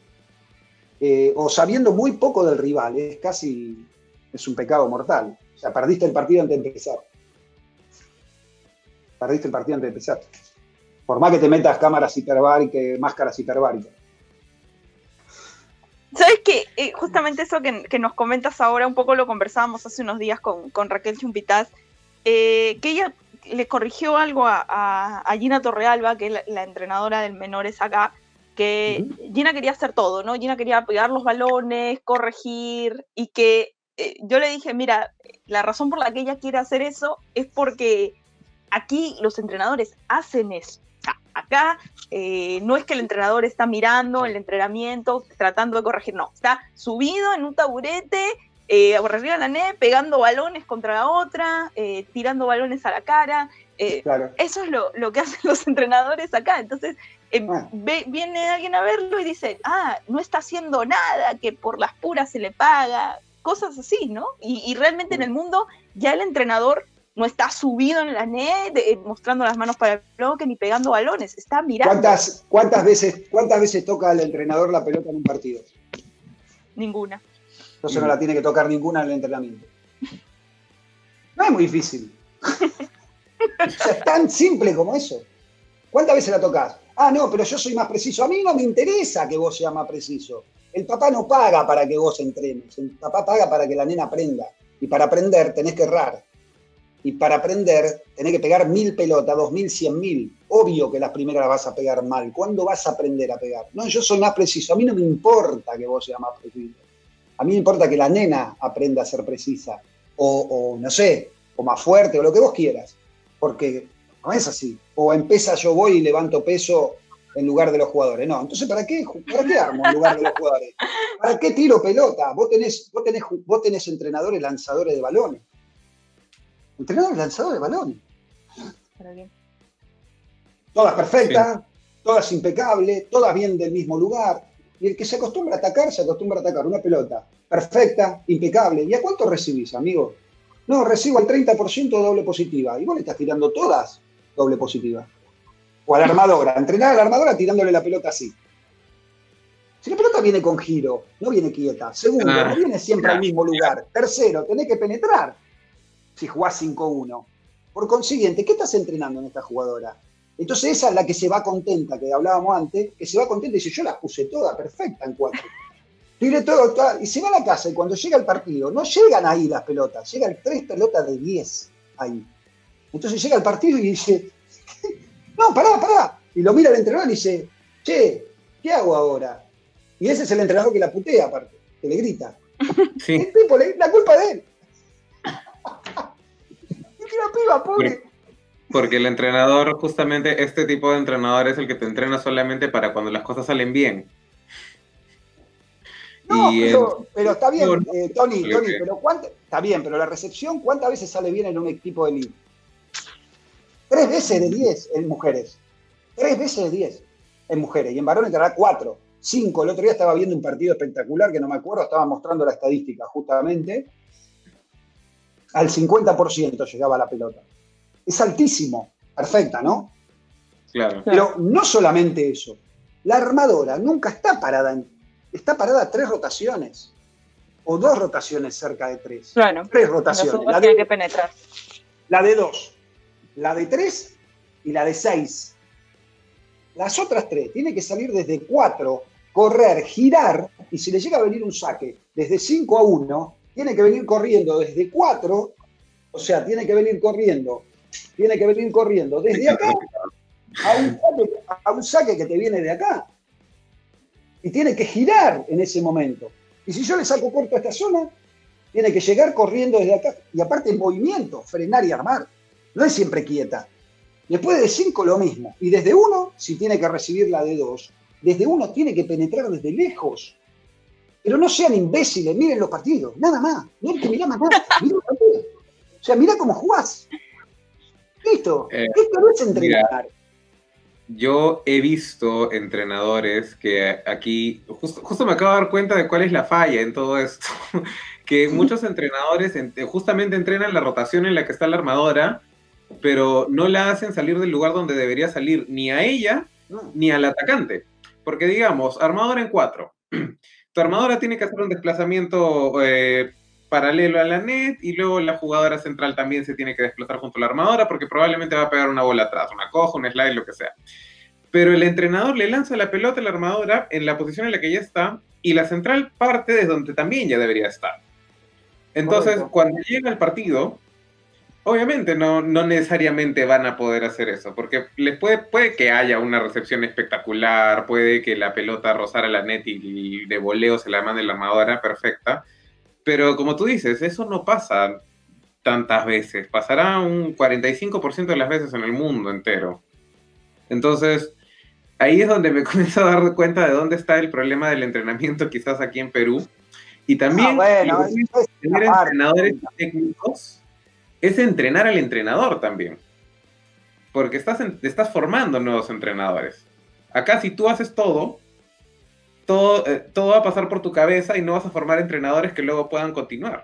o sabiendo muy poco del rival, es un pecado mortal. O sea, perdiste el partido antes de empezar. Por más que te metas máscaras hiperbáricas. ¿Sabes qué? Justamente eso que nos comentas ahora, un poco lo conversábamos hace unos días con Raquel Chumpitaz, que ella le corrigió algo a Gina Torrealba, que es la entrenadora del Menores acá, que Gina quería hacer todo, ¿no? Gina quería pegar los balones, corregir, y que yo le dije, mira, la razón por la que ella quiere hacer eso es porque aquí los entrenadores hacen eso. O sea, acá no es que el entrenador está mirando el entrenamiento, tratando de corregir, no, está subido en un taburete, arriba de la net, pegando balones contra la otra, tirando balones a la cara. Claro. Eso es lo que hacen los entrenadores acá. Entonces, viene alguien a verlo y dice, no está haciendo nada, que por las puras se le paga, cosas así, ¿no? Y realmente en el mundo ya el entrenador no está subido en la net, mostrando las manos para el bloque, ni pegando balones, está mirando. ¿Cuántas veces toca el entrenador la pelota en un partido? Ninguna. Entonces no la tiene que tocar ninguna en el entrenamiento. No es muy difícil. O sea, es tan simple como eso. ¿Cuántas veces la tocas? No, pero yo soy más preciso. A mí no me interesa que vos seas más preciso. El papá no paga para que vos entrenes. El papá paga para que la nena aprenda. Y para aprender tenés que errar. Y para aprender tenés que pegar 1000 pelotas, 2000, 100.000. Obvio que las primeras las vas a pegar mal. ¿Cuándo vas a aprender a pegar? No, yo soy más preciso. A mí no me importa que vos seas más preciso. A mí me importa que la nena aprenda a ser precisa. O no sé, o más fuerte, o lo que vos quieras. Porque no es así. O empieza yo voy y levanto peso en lugar de los jugadores. No, entonces ¿para qué armo en lugar de los jugadores? ¿Para qué tiro pelota? Vos tenés entrenadores lanzadores de balones. Entrenadores lanzadores de balones. Todas perfectas, todas impecables, todas bien del mismo lugar. Y el que se acostumbra a atacar, una pelota perfecta, impecable. ¿Y a cuánto recibís, amigo? No, recibo al 30% de doble positiva. Y vos le estás tirando todas doble positiva. O a la armadora. Entrenar a la armadora tirándole la pelota así. Si la pelota viene con giro, no viene quieta. Segundo, no viene siempre al mismo lugar. Tercero, tenés que penetrar si jugás 5-1. Por consiguiente, ¿qué estás entrenando en esta jugadora? Entonces esa es la que se va contenta, que hablábamos antes, que se va contenta y dice, yo las puse todas perfectas en 4. tire todo, y se va a la casa, y cuando llega el partido, no llegan ahí las pelotas, llegan 3 pelotas de 10 ahí. Entonces llega el partido y dice, no, pará. Y lo mira el entrenador y dice, che, ¿qué hago ahora? Y ese es el entrenador que la putea, aparte, que le grita. Sí. El tipo, la culpa de él. Y la piba, pobre. Porque el entrenador, justamente este tipo de entrenador es el que te entrena solamente para cuando las cosas salen bien. No, Y pero está bien, Tony, Creo que- pero está bien, pero la recepción, ¿cuántas veces sale bien en un equipo de elite? 3 veces de 10 en mujeres. 3 veces de 10 en mujeres. Y en varones tendrá 4, 5. El otro día estaba viendo un partido espectacular que no me acuerdo, estaba mostrando la estadística justamente. Al 50% llegaba la pelota. Es altísimo. Perfecta, ¿no? Claro. Pero no solamente eso. La armadora nunca está parada. Está parada a 3 rotaciones. O 2 rotaciones cerca de 3. Claro. 3 rotaciones. La tiene que penetrar. La de 2. La de 3 y la de 6. Las otras 3 tienen que salir desde 4, correr, girar, y si le llega a venir un saque desde 5 a 1, tiene que venir corriendo desde 4, o sea, tiene que venir corriendo desde acá a un saque que te viene de acá. Y tiene que girar en ese momento. Y si yo le saco corto a esta zona, tiene que llegar corriendo desde acá. Y aparte en movimiento, frenar y armar. No es siempre quieta. Después de 5 lo mismo. Y desde 1, si tiene que recibir la de 2, desde 1 tiene que penetrar desde lejos. Pero no sean imbéciles, miren los partidos, nada más. No hay que mirar más nada. Mirá, o sea, mirá cómo jugás. Listo. Esto no es entrenar. Yo he visto entrenadores que aquí, justo me acabo de dar cuenta de cuál es la falla en todo esto, que muchos entrenadores justamente entrenan la rotación en la que está la armadora, pero no la hacen salir del lugar donde debería salir, ni a ella, ni al atacante. Porque digamos, armadora en 4. Tu armadora tiene que hacer un desplazamiento paralelo a la net, y luego la jugadora central también se tiene que desplazar junto a la armadora, porque probablemente va a pegar una bola atrás, una coja, un slide, lo que sea. Pero el entrenador le lanza la pelota a la armadora en la posición en la que ya está, y la central parte desde donde también ya debería estar. Entonces, correcto, cuando llega el partido, obviamente no necesariamente van a poder hacer eso, porque les puede que haya una recepción espectacular, puede que la pelota rozara la net y de voleo se la mande la armadora perfecta, pero como tú dices, eso no pasa tantas veces, pasará un 45% de las veces en el mundo entero. Entonces, ahí es donde me comienzo a dar cuenta de dónde está el problema del entrenamiento quizás aquí en Perú. Y también tener entrenadores técnicos es entrenar al entrenador también. Porque estás formando nuevos entrenadores. Acá si tú haces todo va a pasar por tu cabeza y no vas a formar entrenadores que luego puedan continuar.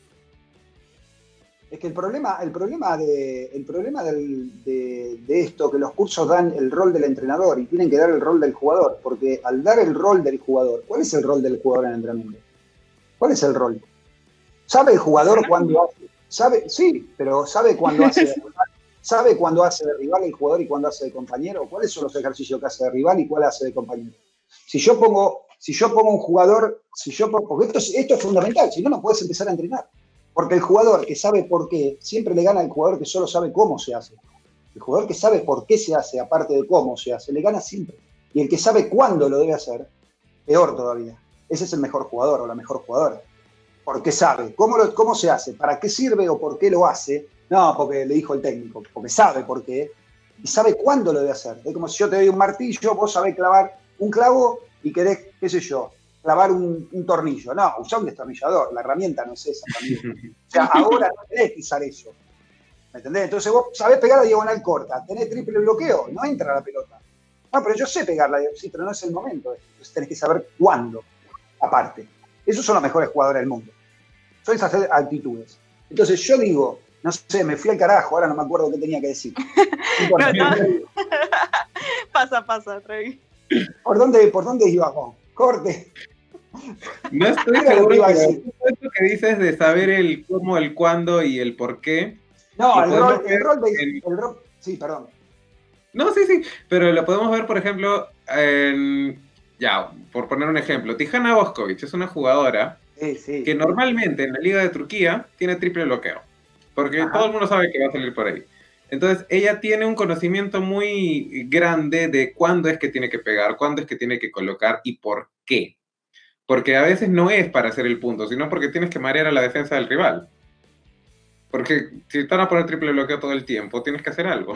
Es que el problema de esto, que los cursos dan el rol del entrenador y tienen que dar el rol del jugador, porque al dar el rol del jugador, ¿cuál es el rol del jugador en el entrenamiento? ¿Cuál es el rol? ¿Sabe el jugador cuándo hace? Sí, pero ¿sabe cuándo hace? ¿Sabe cuándo hace de rival el jugador y cuándo hace de compañero? ¿Cuáles son los ejercicios que hace de rival y cuál hace de compañero? Si yo pongo un jugador, porque esto es fundamental, si no, no puedes empezar a entrenar. Porque el jugador que sabe por qué, siempre le gana al jugador que solo sabe cómo se hace. El jugador que sabe por qué se hace, aparte de cómo se hace, le gana siempre. Y el que sabe cuándo lo debe hacer, peor todavía. Ese es el mejor jugador o la mejor jugadora. Porque sabe cómo se hace, para qué sirve o por qué lo hace. No, porque le dijo el técnico, porque sabe por qué. Y sabe cuándo lo debe hacer. Es como si yo te doy un martillo, vos sabés clavar un clavo y querés, qué sé yo, clavar un tornillo. No, usá un destornillador, la herramienta no es esa también. O sea, ahora no tenés que usar eso. ¿Me entendés? Entonces vos sabés pegar la diagonal corta, tenés triple bloqueo, no entra la pelota. No, pero yo sé pegarla, sí, pero no es el momento. Entonces tenés que saber cuándo, aparte. Esos son los mejores jugadores del mundo. Son esas actitudes. Entonces yo digo, no sé, me fui al carajo, ahora no me acuerdo qué tenía que decir. Pasa, Trevi. ¿Por dónde íbamos? Corte. No estoy seguro, pero esto que dices de saber el cómo, el cuándo y el por qué. No, el rol. Sí, perdón. No, sí, pero lo podemos ver, por ejemplo, ya, por poner un ejemplo, Tijana Boskovic es una jugadora Sí. que normalmente en la Liga de Turquía tiene triple bloqueo, porque todo el mundo sabe que va a salir por ahí. Entonces, ella tiene un conocimiento muy grande de cuándo es que tiene que pegar, cuándo es que tiene que colocar y por qué. Porque a veces no es para hacer el punto, sino porque tienes que marear a la defensa del rival. Porque si están a poner triple bloqueo todo el tiempo, tienes que hacer algo.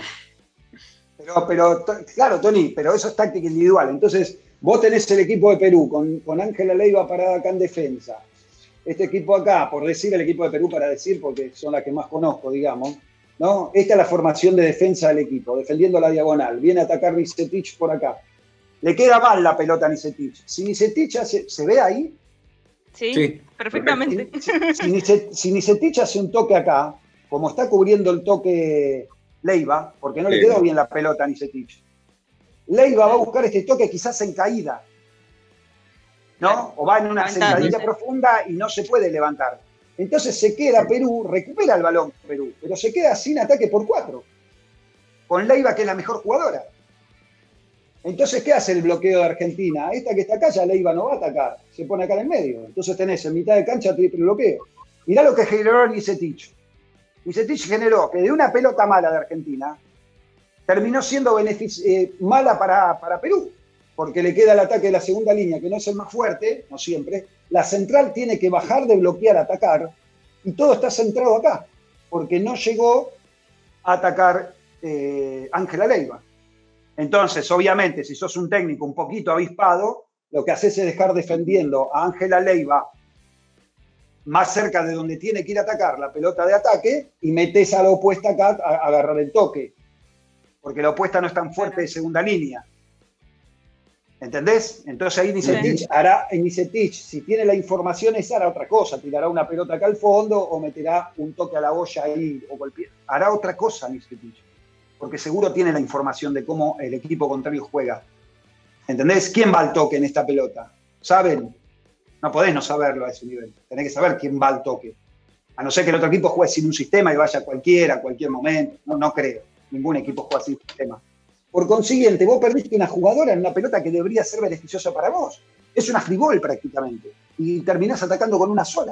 Claro, Tony, pero eso es táctica individual. Entonces, vos tenés el equipo de Perú con Ángela Leiva parada acá en defensa. Este equipo acá, por decir el equipo de Perú, para decir, porque son las que más conozco, digamos, ¿no? Esta es la formación de defensa del equipo, defendiendo la diagonal. Viene a atacar Nicetic por acá. Le queda mal la pelota a Nicetic. Si Nicetic ¿se ve ahí? Sí, perfectamente. Si Nicetic hace un toque acá, como está cubriendo el toque Leiva, porque no le quedó bien la pelota a Nicetic, Leiva va a buscar este toque quizás en caída, ¿no? O va en una sentadilla profunda y no se puede levantar. Entonces se queda Perú, recupera el balón Perú, pero se queda sin ataque por 4, con Leiva, que es la mejor jugadora. Entonces, ¿qué hace el bloqueo de Argentina? Esta que está acá ya Leiva no va a atacar, se pone acá en el medio. Entonces tenés en mitad de cancha triple bloqueo. Mirá lo que generó Nicetic. Nicetic generó que de una pelota mala de Argentina terminó siendo mala para Perú, porque le queda el ataque de la segunda línea, que no es el más fuerte, no siempre. La central tiene que bajar de bloquear a atacar, y todo está centrado acá, porque no llegó a atacar Ángela Leiva. Entonces, obviamente, si sos un técnico un poquito avispado, lo que haces es dejar defendiendo a Ángela Leiva más cerca de donde tiene que ir a atacar la pelota de ataque y metes a la opuesta acá a agarrar el toque, porque la opuesta no es tan fuerte de segunda línea. ¿Entendés? Entonces ahí Nicetic, si tiene la información, esa hará otra cosa, tirará una pelota acá al fondo o meterá un toque a la olla ahí o golpear. Hará otra cosa Nicetic, porque seguro tiene la información de cómo el equipo contrario juega. ¿Entendés? ¿Quién va al toque en esta pelota? ¿Saben? No podés no saberlo a ese nivel. Tenés que saber quién va al toque. A no ser que el otro equipo juegue sin un sistema y vaya cualquiera, a cualquier momento. No creo. Ningún equipo juega sin sistema. Por consiguiente, vos perdiste una jugadora en una pelota que debería ser beneficiosa para vos. Es una free-ball prácticamente. Y terminás atacando con una sola.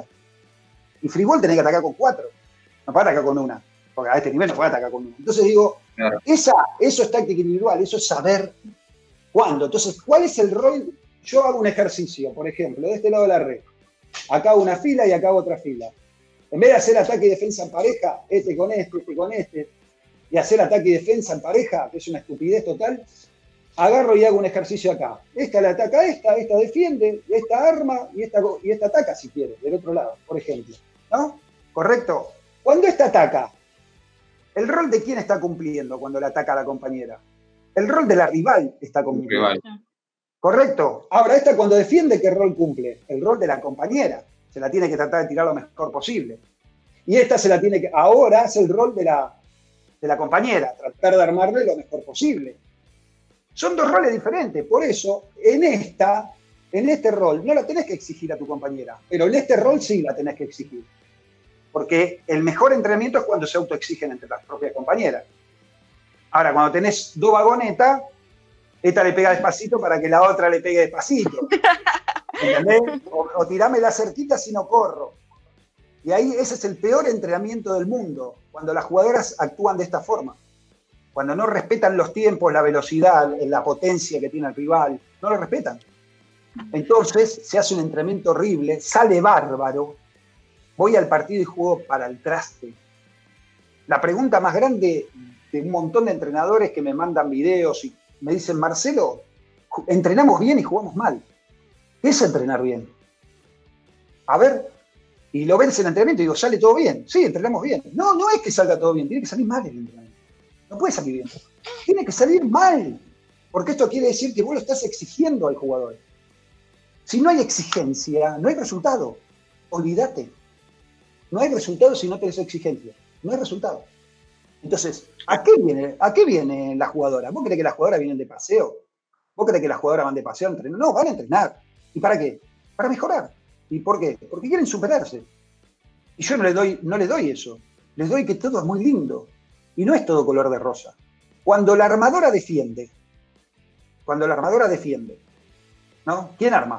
Y free-ball tenés que atacar con 4. No podés atacar con una. Porque a este nivel no podés atacar con una. Entonces digo, claro, eso es táctica individual. Eso es saber cuándo. Entonces, ¿cuál es el rol? Yo hago un ejercicio, por ejemplo, de este lado de la red. Acá hago una fila y acá hago otra fila. En vez de hacer ataque y defensa en pareja, este con este, y hacer ataque y defensa en pareja, que es una estupidez total, agarro y hago un ejercicio acá. Esta le ataca a esta defiende, esta arma y esta ataca si quiere, del otro lado, por ejemplo. ¿No? ¿Correcto? Cuando esta ataca, ¿el rol de quién está cumpliendo cuando le ataca a la compañera? El rol de la rival está cumpliendo. Rival. ¿Correcto? Ahora, esta cuando defiende, ¿qué rol cumple? El rol de la compañera. Se la tiene que tratar de tirar lo mejor posible. Y esta se la tiene que... Ahora hace el rol de la compañera, tratar de armarle lo mejor posible. Son dos roles diferentes. Por eso, en este rol, no la tenés que exigir a tu compañera, pero en este rol sí la tenés que exigir. Porque el mejor entrenamiento es cuando se autoexigen entre las propias compañeras. Ahora, cuando tenés dos vagonetas, esta le pega despacito para que la otra le pegue despacito. ¿Entendés? O tirámela cerquita si no corro. Y ahí ese es el peor entrenamiento del mundo, cuando las jugadoras actúan de esta forma. Cuando no respetan los tiempos, la velocidad, la potencia que tiene el rival, no lo respetan. Entonces se hace un entrenamiento horrible, sale bárbaro, voy al partido y juego para el traste. La pregunta más grande de un montón de entrenadores que me mandan videos y me dicen, Marcelo, entrenamos bien y jugamos mal. ¿Qué es entrenar bien? A ver, y lo ves en el entrenamiento y digo, ¿sale todo bien? Sí, entrenamos bien. No es que salga todo bien, tiene que salir mal el entrenamiento. No puede salir bien. Tiene que salir mal. Porque esto quiere decir que vos lo estás exigiendo al jugador. Si no hay exigencia, no hay resultado. Olvídate. No hay resultado si no tenés exigencia. No hay resultado. Entonces, ¿a qué viene la jugadora? ¿Vos crees que las jugadoras vienen de paseo? ¿Vos crees que las jugadoras van de paseo a entrenar? No, van a entrenar. ¿Y para qué? Para mejorar. ¿Y por qué? Porque quieren superarse. Y yo no les doy eso. Les doy que todo es muy lindo. Y no es todo color de rosa. Cuando la armadora defiende, ¿no? ¿Quién arma?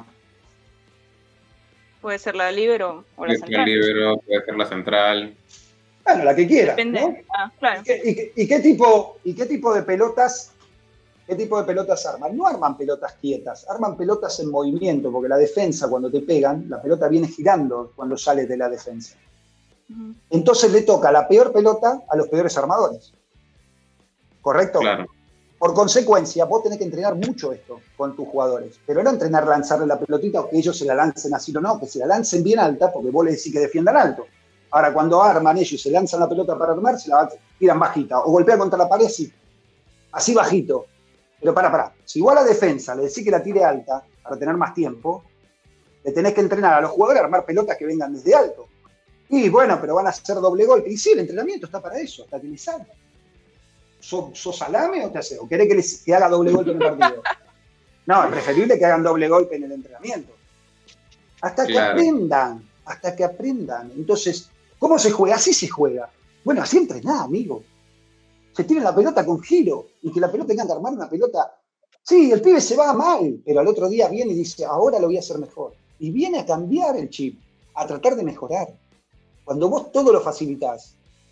Puede ser la líbero o la Puede ser el central. líbero, puede ser la central. Bueno, la que quiera, Depende. ¿no? Claro. ¿Y qué tipo de pelotas? ¿Qué tipo de pelotas arman? No arman pelotas quietas, arman pelotas en movimiento, porque la defensa, cuando te pegan, la pelota viene girando cuando sale de la defensa. Entonces le toca la peor pelota a los peores armadores. ¿Correcto? Claro. Por consecuencia, vos tenés que entrenar mucho esto con tus jugadores. Pero no entrenar lanzarle la pelotita o que ellos se la lancen así o no, que se la lancen bien alta, porque vos le decís que defiendan alto. Ahora, cuando arman ellos y se lanzan la pelota para armar, se la tiran bajita. O golpean contra la pared así bajito. Pero pará. Si igual a la defensa le decís que la tire alta para tener más tiempo, le tenés que entrenar a los jugadores a armar pelotas que vengan desde alto. Y bueno, pero van a hacer doble golpe. Y sí, el entrenamiento está para eso, hasta que les salga. ¿Sos salame o te hace? ¿O querés que haga doble golpe en el partido? No, es preferible que hagan doble golpe en el entrenamiento. Hasta que aprendan. Entonces, ¿cómo se juega? Así se juega. Bueno, así entrená, amigo. Se tira la pelota con giro y que la pelota tenga que armar una pelota. Sí, el pibe se va mal, pero al otro día viene y dice, ahora lo voy a hacer mejor. Y viene a cambiar el chip, a tratar de mejorar. Cuando vos todo lo facilitás,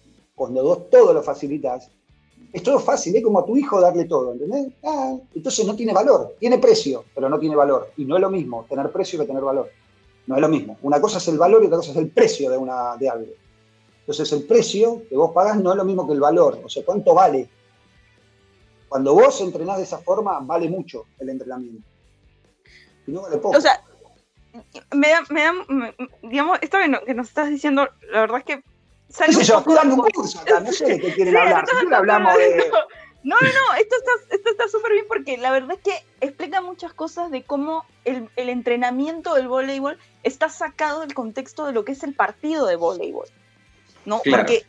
es todo fácil, es como a tu hijo darle todo, ¿entendés? Entonces no tiene valor, tiene precio, pero no tiene valor. Y no es lo mismo tener precio que tener valor. No es lo mismo. Una cosa es el valor y otra cosa es el precio de algo. Entonces el precio que vos pagás no es lo mismo que el valor. O sea, ¿cuánto vale? Cuando vos entrenás de esa forma, vale mucho el entrenamiento. Y no vale poco. O sea, digamos, esto que nos estás diciendo, la verdad es que ¿Qué sé yo? Estoy dando un curso acá, no sé de qué quieren hablar. Si quieren hablamos de... No, esto está súper bien porque la verdad es que explica muchas cosas de cómo el entrenamiento del voleibol está sacado del contexto de lo que es el partido de voleibol, ¿no? Claro. Porque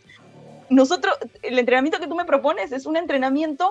el entrenamiento que tú me propones es un entrenamiento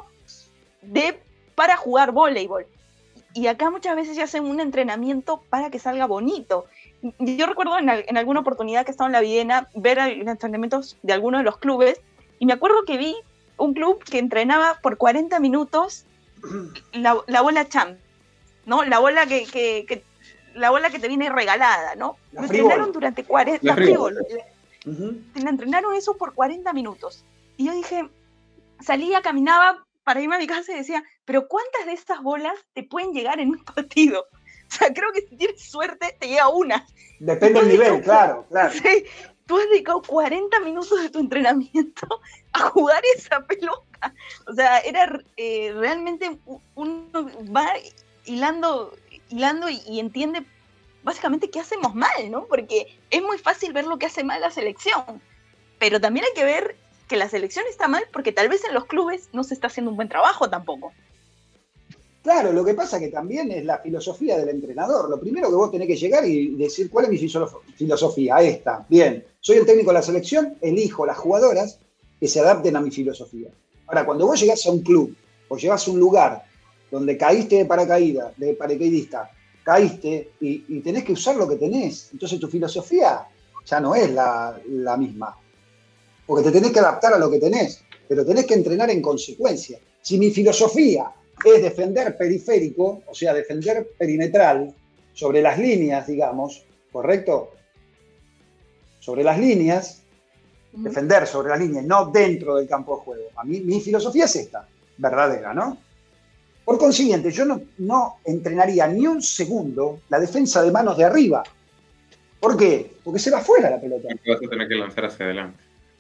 para jugar voleibol. Y acá muchas veces se hacen un entrenamiento para que salga bonito. Yo recuerdo en alguna oportunidad que estaba en la Videna ver los entrenamientos de algunos de los clubes y me acuerdo que vi un club que entrenaba por 40 minutos la bola champ, ¿no? La bola que te viene regalada, ¿no? La Lo frívol. entrenaron durante 40 La frívol. La entrenaron eso por 40 minutos. Y yo dije, salía, caminaba para irme a mi casa y decía, pero ¿cuántas de estas bolas te pueden llegar en un partido? O sea, creo que si tienes suerte te llega una. Depende del nivel, claro. Sí, tú has dedicado 40 minutos de tu entrenamiento a jugar esa pelota. O sea, era realmente uno va hilando y entiende básicamente qué hacemos mal, ¿no? Porque es muy fácil ver lo que hace mal la selección, pero también hay que ver que la selección está mal porque tal vez en los clubes no se está haciendo un buen trabajo tampoco. Claro, lo que pasa que también es la filosofía del entrenador. Lo primero que vos tenés que llegar y decir, ¿cuál es mi filosofía? Esta. Bien, soy el técnico de la selección, elijo las jugadoras que se adapten a mi filosofía. Ahora, cuando vos llegás a un club o llegás a un lugar donde caíste de paracaidista, caíste y tenés que usar lo que tenés, entonces tu filosofía ya no es la misma. Porque te tenés que adaptar a lo que tenés, pero tenés que entrenar en consecuencia. Si mi filosofía es defender periférico, o sea, defender perimetral, sobre las líneas, digamos, ¿correcto? Sobre las líneas, defender sobre las líneas, no dentro del campo de juego. A mí, mi filosofía es esta, verdadera, ¿no? Por consiguiente, yo no entrenaría ni un segundo la defensa de manos de arriba. ¿Por qué? Porque se va fuera la pelota. Porque vas a tener que lanzar hacia adelante.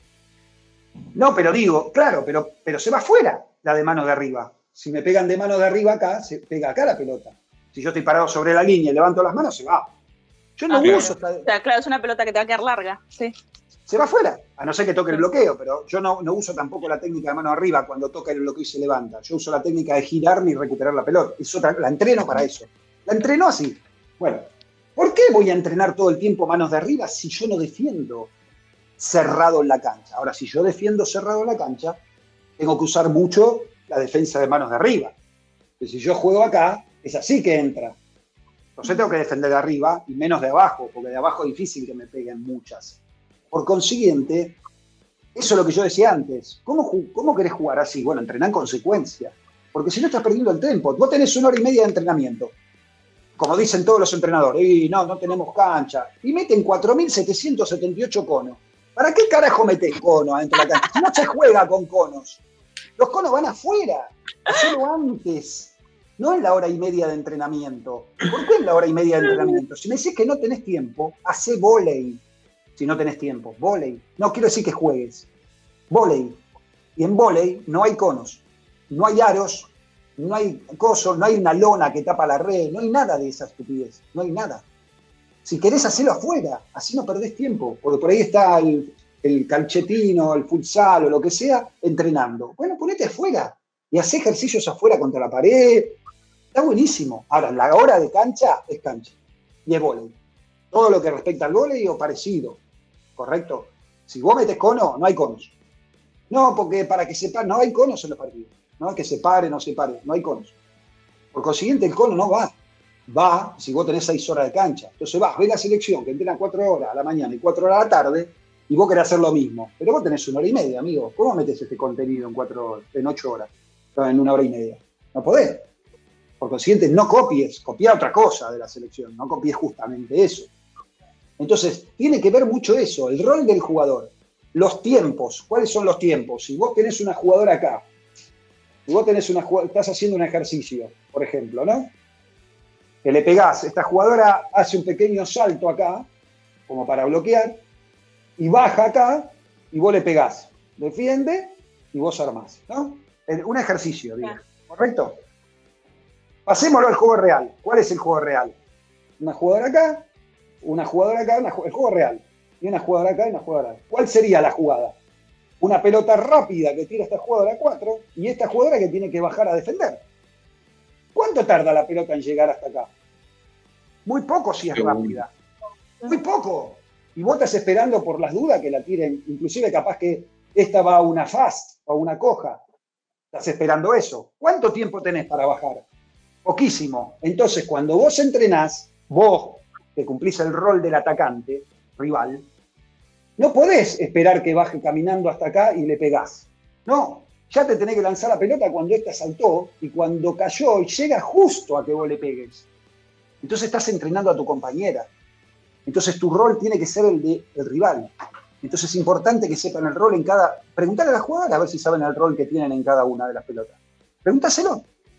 No, pero digo, claro, pero se va fuera la de manos de arriba. Si me pegan de mano de arriba acá, se pega acá la pelota. Si yo estoy parado sobre la línea y levanto las manos, se va. Yo no uso esta... O sea, claro, es una pelota que te va a quedar larga, sí. Se va afuera, a no ser que toque el bloqueo, pero yo no uso tampoco la técnica de mano arriba cuando toca el bloqueo y se levanta. Yo uso la técnica de girarme y recuperar la pelota. La entreno para eso. La entreno así. Bueno, ¿por qué voy a entrenar todo el tiempo manos de arriba si yo no defiendo cerrado en la cancha? Ahora, si yo defiendo cerrado en la cancha, tengo que usar mucho la defensa de manos de arriba. Pero si yo juego acá, es así que entra. Entonces tengo que defender de arriba y menos de abajo, porque de abajo es difícil que me peguen muchas. Por consiguiente, eso es lo que yo decía antes. ¿Cómo querés jugar así? Bueno, entrená en consecuencia. Porque si no estás perdiendo el tiempo. Vos tenés 1 hora y media de entrenamiento. como dicen todos los entrenadores, y no tenemos cancha, y meten 4.778 conos. ¿Para qué carajo metés conos adentro de la cancha? Si no se juega con conos. Los conos van afuera, hacelo antes, no en la hora y media de entrenamiento. ¿Por qué en la hora y media de entrenamiento? Si me decís que no tenés tiempo, hacé vóley. Si no tenés tiempo, vóley. No quiero decir que juegues, vóley. Y en vóley no hay conos, no hay aros, no hay cosos, no hay una lona que tapa la red, no hay nada de esa estupidez, no hay nada. Si querés hacerlo afuera, así no perdés tiempo, porque por ahí está el calchetino, el futsal o lo que sea, entrenando. Bueno, ponete afuera y hacé ejercicios afuera contra la pared. Está buenísimo. Ahora, la hora de cancha es cancha y es vóley. Todo lo que respecta al vóley o parecido, ¿correcto? Si vos metés cono, no hay conos. No, porque para que sepan, no hay conos en los partidos. No es que se pare, no hay conos. Por consiguiente, el cono no va. Va si vos tenés 6 horas de cancha. Entonces ve la selección que entrena 4 horas a la mañana y 4 horas a la tarde y vos querés hacer lo mismo. Pero vos tenés 1 hora y media, amigo. ¿Cómo metés este contenido en 8 horas? En 1 hora y media. No podés. Por consiguiente, no copies. Copia otra cosa de la selección. No copies justamente eso. Entonces, tiene que ver mucho eso. El rol del jugador. Los tiempos. ¿Cuáles son los tiempos? Si vos tenés una jugadora acá, si vos tenés estás haciendo un ejercicio, por ejemplo, ¿no? Que le pegás, esta jugadora hace un pequeño salto acá, como para bloquear, y baja acá, y vos le pegás. Defiende, y vos armás, ¿no? Un ejercicio, digo, ¿correcto? Pasémoslo al juego real. ¿Cuál es el juego real? Una jugadora acá, el juego real. Y una jugadora acá y una jugadora acá. ¿Cuál sería la jugada? Una pelota rápida que tira esta jugadora 4 y esta jugadora que tiene que bajar a defender. ¿Cuánto tarda la pelota en llegar hasta acá? Muy poco si es rápida. Muy poco. Y vos estás esperando por las dudas que la tiren. Inclusive capaz que esta va a una fast o a una coja. Estás esperando eso. ¿Cuánto tiempo tenés para bajar? Poquísimo. Entonces, cuando vos entrenás, vos, que cumplís el rol del atacante rival, no podés esperar que baje caminando hasta acá y le pegás. No, ya te tenés que lanzar la pelota cuando esta saltó y cuando cayó y llega justo a que vos le pegues. Entonces estás entrenando a tu compañera. Entonces tu rol tiene que ser el del rival. Entonces es importante que sepan el rol en cada... Preguntale a la jugadora a ver si saben el rol que tienen en cada una de las pelotas. Pregúntaselo.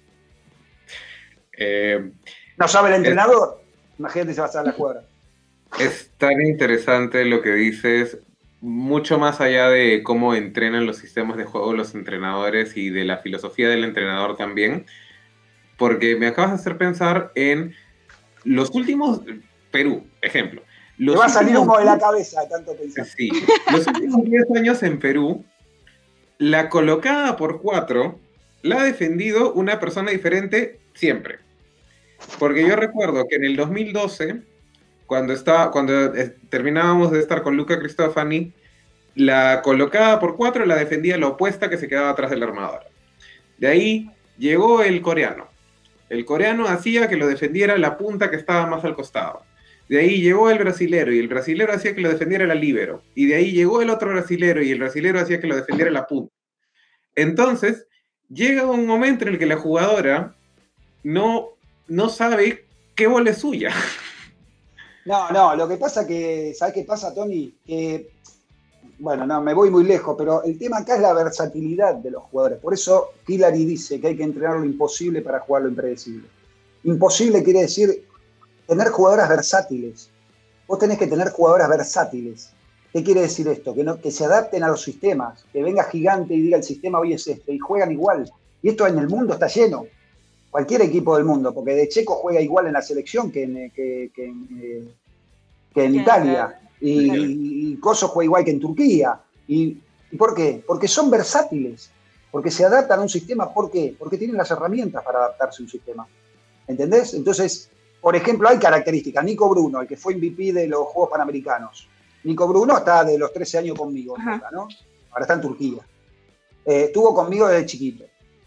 No sabe el entrenador. Imagínate si va a saber la jugadora. Es tan interesante lo que dices, mucho más allá de cómo entrenan los sistemas de juego los entrenadores y de la filosofía del entrenador también, porque me acabas de hacer pensar en los últimos... Perú, ejemplo. Te va a salir humo de la cabeza de tanto pensar. Sí, los últimos 10 años en Perú, la colocada por 4 la ha defendido una persona diferente siempre. Porque yo recuerdo que en el 2012... Cuando terminábamos de estar con Luca Cristofani, la colocada por 4 la defendía la opuesta que se quedaba atrás del armador. De ahí llegó el coreano. El coreano hacía que lo defendiera la punta que estaba más al costado. De ahí llegó el brasilero y el brasilero hacía que lo defendiera la líbero. Y de ahí llegó el otro brasilero y el brasilero hacía que lo defendiera la punta. Entonces, llega un momento en el que la jugadora no sabe qué bola es suya. No, lo que pasa que, ¿sabes qué pasa, Tony? Que, bueno, no, me voy muy lejos, pero el tema acá es la versatilidad de los jugadores. Por eso Hillary dice que hay que entrenar lo imposible para jugar lo impredecible. Imposible quiere decir tener jugadoras versátiles. Vos tenés que tener jugadoras versátiles. ¿Qué quiere decir esto? Que se adapten a los sistemas, que venga Gigante y diga el sistema hoy es este, y juegan igual. Y esto en el mundo está lleno. Cualquier equipo del mundo, porque De Checo juega igual en la selección que en Italia, y Coso juega igual que en Turquía. ¿Y por qué? Porque son versátiles, porque se adaptan a un sistema. ¿Por qué? Porque tienen las herramientas para adaptarse a un sistema. ¿Entendés? Entonces, por ejemplo, hay características. Nico Bruno, el que fue MVP de los Juegos Panamericanos. Nico Bruno está de los 13 años conmigo, ¿no? Ahora está en Turquía. Estuvo conmigo desde chiquito.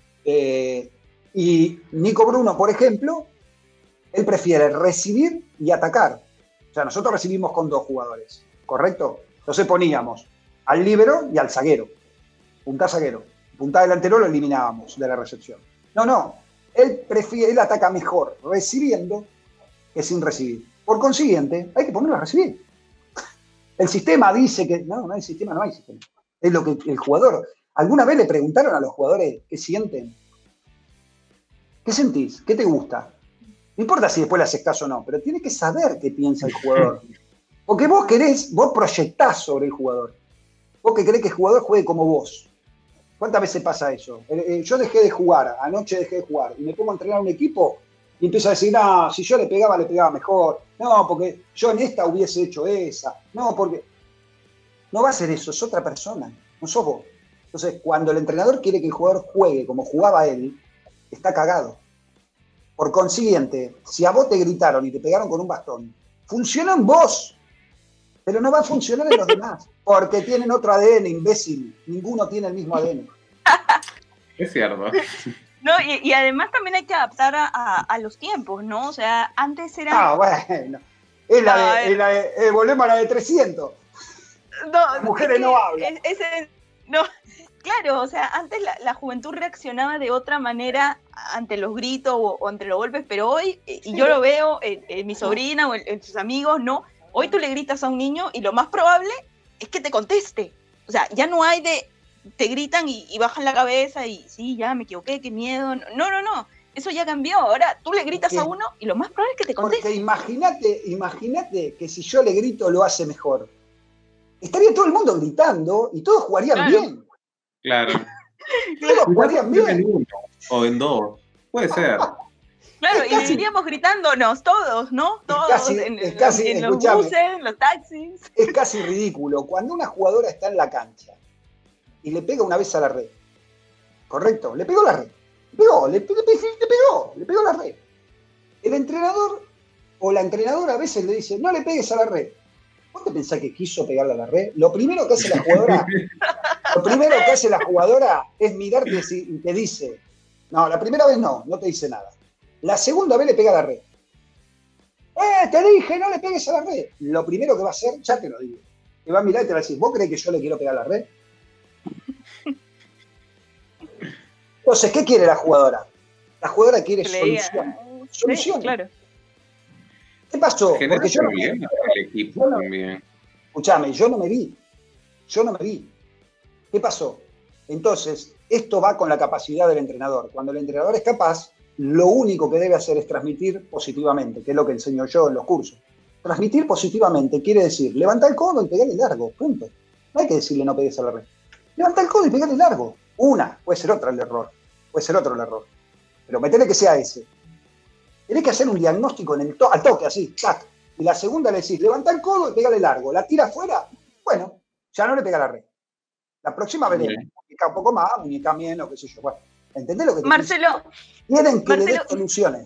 Y Nico Bruno, por ejemplo, él prefiere recibir y atacar. O sea, nosotros recibimos con 2 jugadores, ¿correcto? Entonces poníamos al líbero y al zaguero. Punta zaguero. Punta delantero lo eliminábamos de la recepción. No. Él ataca mejor recibiendo que sin recibir. Por consiguiente, hay que ponerlo a recibir. El sistema dice que... No hay sistema, no hay sistema. Es lo que el jugador... ¿Alguna vez le preguntaron a los jugadores qué sienten? ¿Qué sentís? ¿Qué te gusta? No importa si después le haces caso o no, pero tiene que saber qué piensa el jugador. Porque vos proyectás sobre el jugador. Vos que querés que el jugador juegue como vos. ¿Cuántas veces pasa eso? Yo dejé de jugar, anoche dejé de jugar, y me pongo a entrenar un equipo y empiezo a decir, no, si yo le pegaba mejor. No, porque yo en esta hubiese hecho esa. No, porque... No va a ser eso, es otra persona, no sos vos. Entonces, cuando el entrenador quiere que el jugador juegue como jugaba él, está cagado. Por consiguiente, si a vos te gritaron y te pegaron con un bastón, funciona en vos, pero no va a funcionar en los demás, porque tienen otro ADN, imbécil. Ninguno tiene el mismo ADN. Es cierto. No, y además también hay que adaptar a los tiempos, ¿no? O sea, antes era... Ah, bueno. Volvemos a la de 300. No, las mujeres no hablan. No, claro, o sea, antes la juventud reaccionaba de otra manera ante los gritos o ante los golpes, pero hoy, y yo lo veo en mi sobrina o en sus amigos, ¿no? Hoy tú le gritas a un niño y lo más probable es que te conteste. O sea, ya no hay de... Te gritan y bajan la cabeza y sí, ya me equivoqué, qué miedo. No. Eso ya cambió. Ahora tú le gritas a uno y lo más probable es que te conteste. Porque imagínate que si yo le grito lo hace mejor. Estaría todo el mundo gritando y todos jugarían bien. Claro. Todos jugarían bien. En uno, o en dos. Puede ser. Claro, y iríamos gritándonos todos, ¿no? Todos en los buses, en los taxis. Es casi ridículo. Cuando una jugadora está en la cancha y le pega una vez a la red, ¿correcto? Le pegó la red. Le pegó la red. El entrenador o la entrenadora a veces le dice, no le pegues a la red. ¿Vos te pensás que quiso pegarle a la red? Lo primero que hace la jugadora es mirarte y te dice, no, la primera vez no te dice nada. La segunda vez le pega a la red. Te dije, no le pegues a la red. Lo primero que va a hacer, ya te lo digo, te va a mirar y te va a decir, ¿vos creés que yo le quiero pegar a la red? Entonces, ¿qué quiere la jugadora? La jugadora quiere soluciones. Soluciones. Claro. ¿Qué pasó? Porque yo no escuchame, yo no me vi. ¿Qué pasó? Entonces, esto va con la capacidad del entrenador. Cuando el entrenador es capaz, lo único que debe hacer es transmitir positivamente, que es lo que enseño yo en los cursos. Transmitir positivamente quiere decir, levanta el codo y pegarle largo, punto. No hay que decirle no pegues a la red. Levanta el codo y pegarle largo. Puede ser otro el error. Pero metele que sea ese. Tenés que hacer un diagnóstico al toque, así, tac. Y la segunda le decís, levanta el codo y pégale largo. ¿La tira afuera? Bueno, ya no le pega la red. La próxima veremos. Muñeca un poco más, muñeca menos, qué sé yo. Bueno, ¿entendés lo que te Marcelo, quieren que le dé soluciones.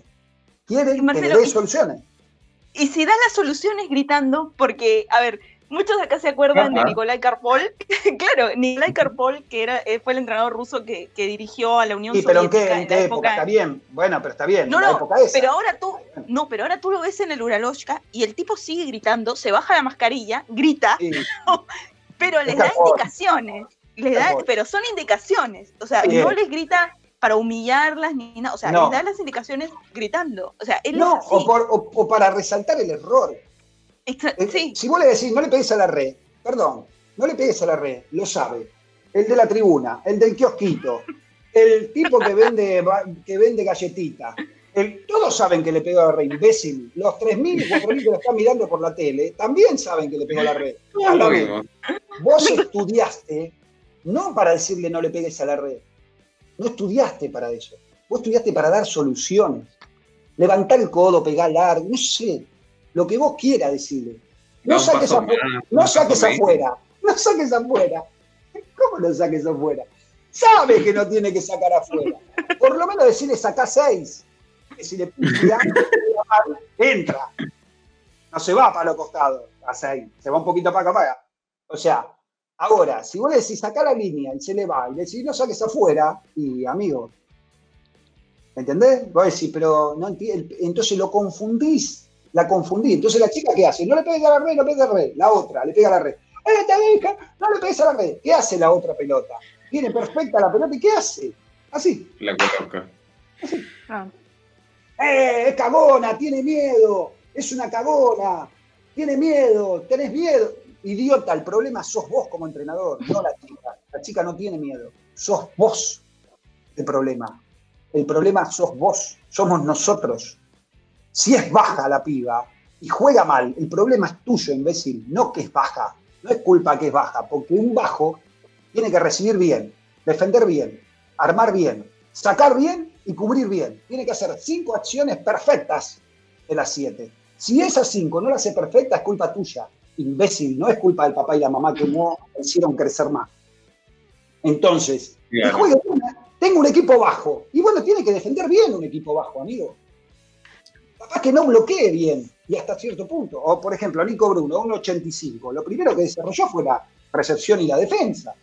Y si da las soluciones gritando, porque, a ver, muchos de acá se acuerdan de Nikolai Karpol. Claro, Nikolai Karpol, que fue el entrenador ruso que dirigió a la Unión Soviética. ¿Pero en qué época? Está bien, bueno, pero está bien. Pero ahora tú lo ves en el Uraloshka y el tipo sigue gritando, se baja la mascarilla, grita, sí. Pero les da indicaciones. Pero son indicaciones. O sea, no les grita para humillarlas ni nada. O sea, les da las indicaciones gritando. O sea, él es así. O para resaltar el error. Sí. Si vos le decís, no le pegues a la red, no le pegues a la red, lo sabe. El de la tribuna, el del kiosquito, el tipo que vende galletitas. Todos saben que le pegó a la red, imbécil. Los 3.000 y 4.000 que lo están mirando por la tele también saben que le pegó a la red. Vos estudiaste, no para decirle no le pegues a la red. No estudiaste para eso. Vos estudiaste para dar soluciones. Levantar el codo, pegar largo, no sé. Lo que vos quieras decirle. No saques afuera. ¿Cómo lo saques afuera? Sabe que no tiene que sacar afuera. Por lo menos decirle sacá 6. Que si le pilla, entra. No se va para los costados a 6. Se va un poquito para acá. O sea, ahora, si vos le decís sacá la línea y se le va, y le decís no saques afuera, y amigo, ¿entendés? Vos decís, pero no entiendo. Entonces lo confundís. La confundí. Entonces la chica, ¿qué hace? No le pegues a la red, no pegues a la red. La otra, le pega a la red. Te deja, no le pegues a la red. ¿Qué hace la otra pelota? Viene perfecta la pelota y ¿qué hace? Así. La coloca. Así. Es cagona, tiene miedo, es una cagona, tiene miedo, tenés miedo. Idiota, el problema sos vos como entrenador, no la chica. La chica no tiene miedo, sos vos el problema. El problema sos vos, somos nosotros. Si es baja la piba y juega mal, el problema es tuyo, imbécil, no que es baja. No es culpa que es baja, porque un bajo tiene que recibir bien, defender bien, armar bien, sacar bien y cubrir bien. Tiene que hacer 5 acciones perfectas de las 7. Si esas 5 no las hace perfectas, es culpa tuya, imbécil. No es culpa del papá y la mamá que no hicieron crecer más. Entonces, claro. Tengo un equipo bajo. Y bueno, tiene que defender bien un equipo bajo, amigo. Capaz que no bloquee bien y hasta cierto punto. O, por ejemplo, Nico Bruno, 1.85. Lo primero que desarrolló fue la recepción y la defensa.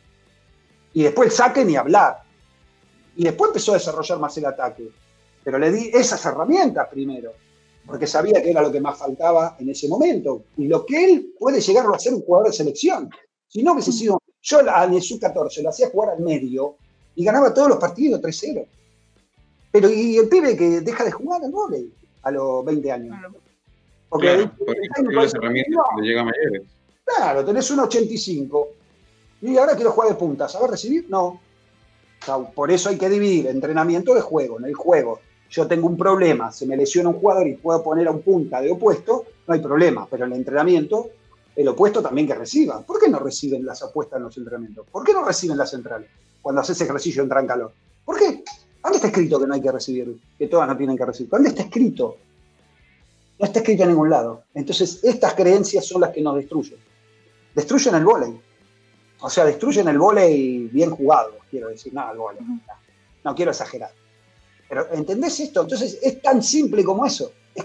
Y después el saque ni hablar. Y después empezó a desarrollar más el ataque. Pero le di esas herramientas primero, porque sabía que era lo que más faltaba en ese momento. Y lo que él puede llegar a ser un jugador de selección. Si no hubiese sido... Yo en el sub-14 lo hacía jugar al medio y ganaba todos los partidos 3-0. Pero y el pibe que deja de jugar al vóley a los 20 años. Porque claro, las herramientas no. Le llega a mayores. Claro, tenés 1.85 y ahora quiero jugar de punta. ¿Sabes recibir? No. O sea, por eso hay que dividir entrenamiento de juego. En el juego yo tengo un problema, se me lesiona un jugador y puedo poner a un punta de opuesto, no hay problema. Pero en el entrenamiento, el opuesto también que reciba. ¿Por qué no reciben las apuestas en los entrenamientos? ¿Por qué no reciben las centrales cuando haces ejercicio entra en calor? ¿Por qué? ¿Dónde está escrito que no hay que recibir? Que todas no tienen que recibir. ¿Dónde está escrito? No está escrito en ningún lado. Entonces, estas creencias son las que nos destruyen. Destruyen el vóley. O sea, destruyen el vóley bien jugado, quiero decir. No, el vóley. No quiero exagerar. Pero, ¿entendés esto? Entonces, es tan simple como eso. Es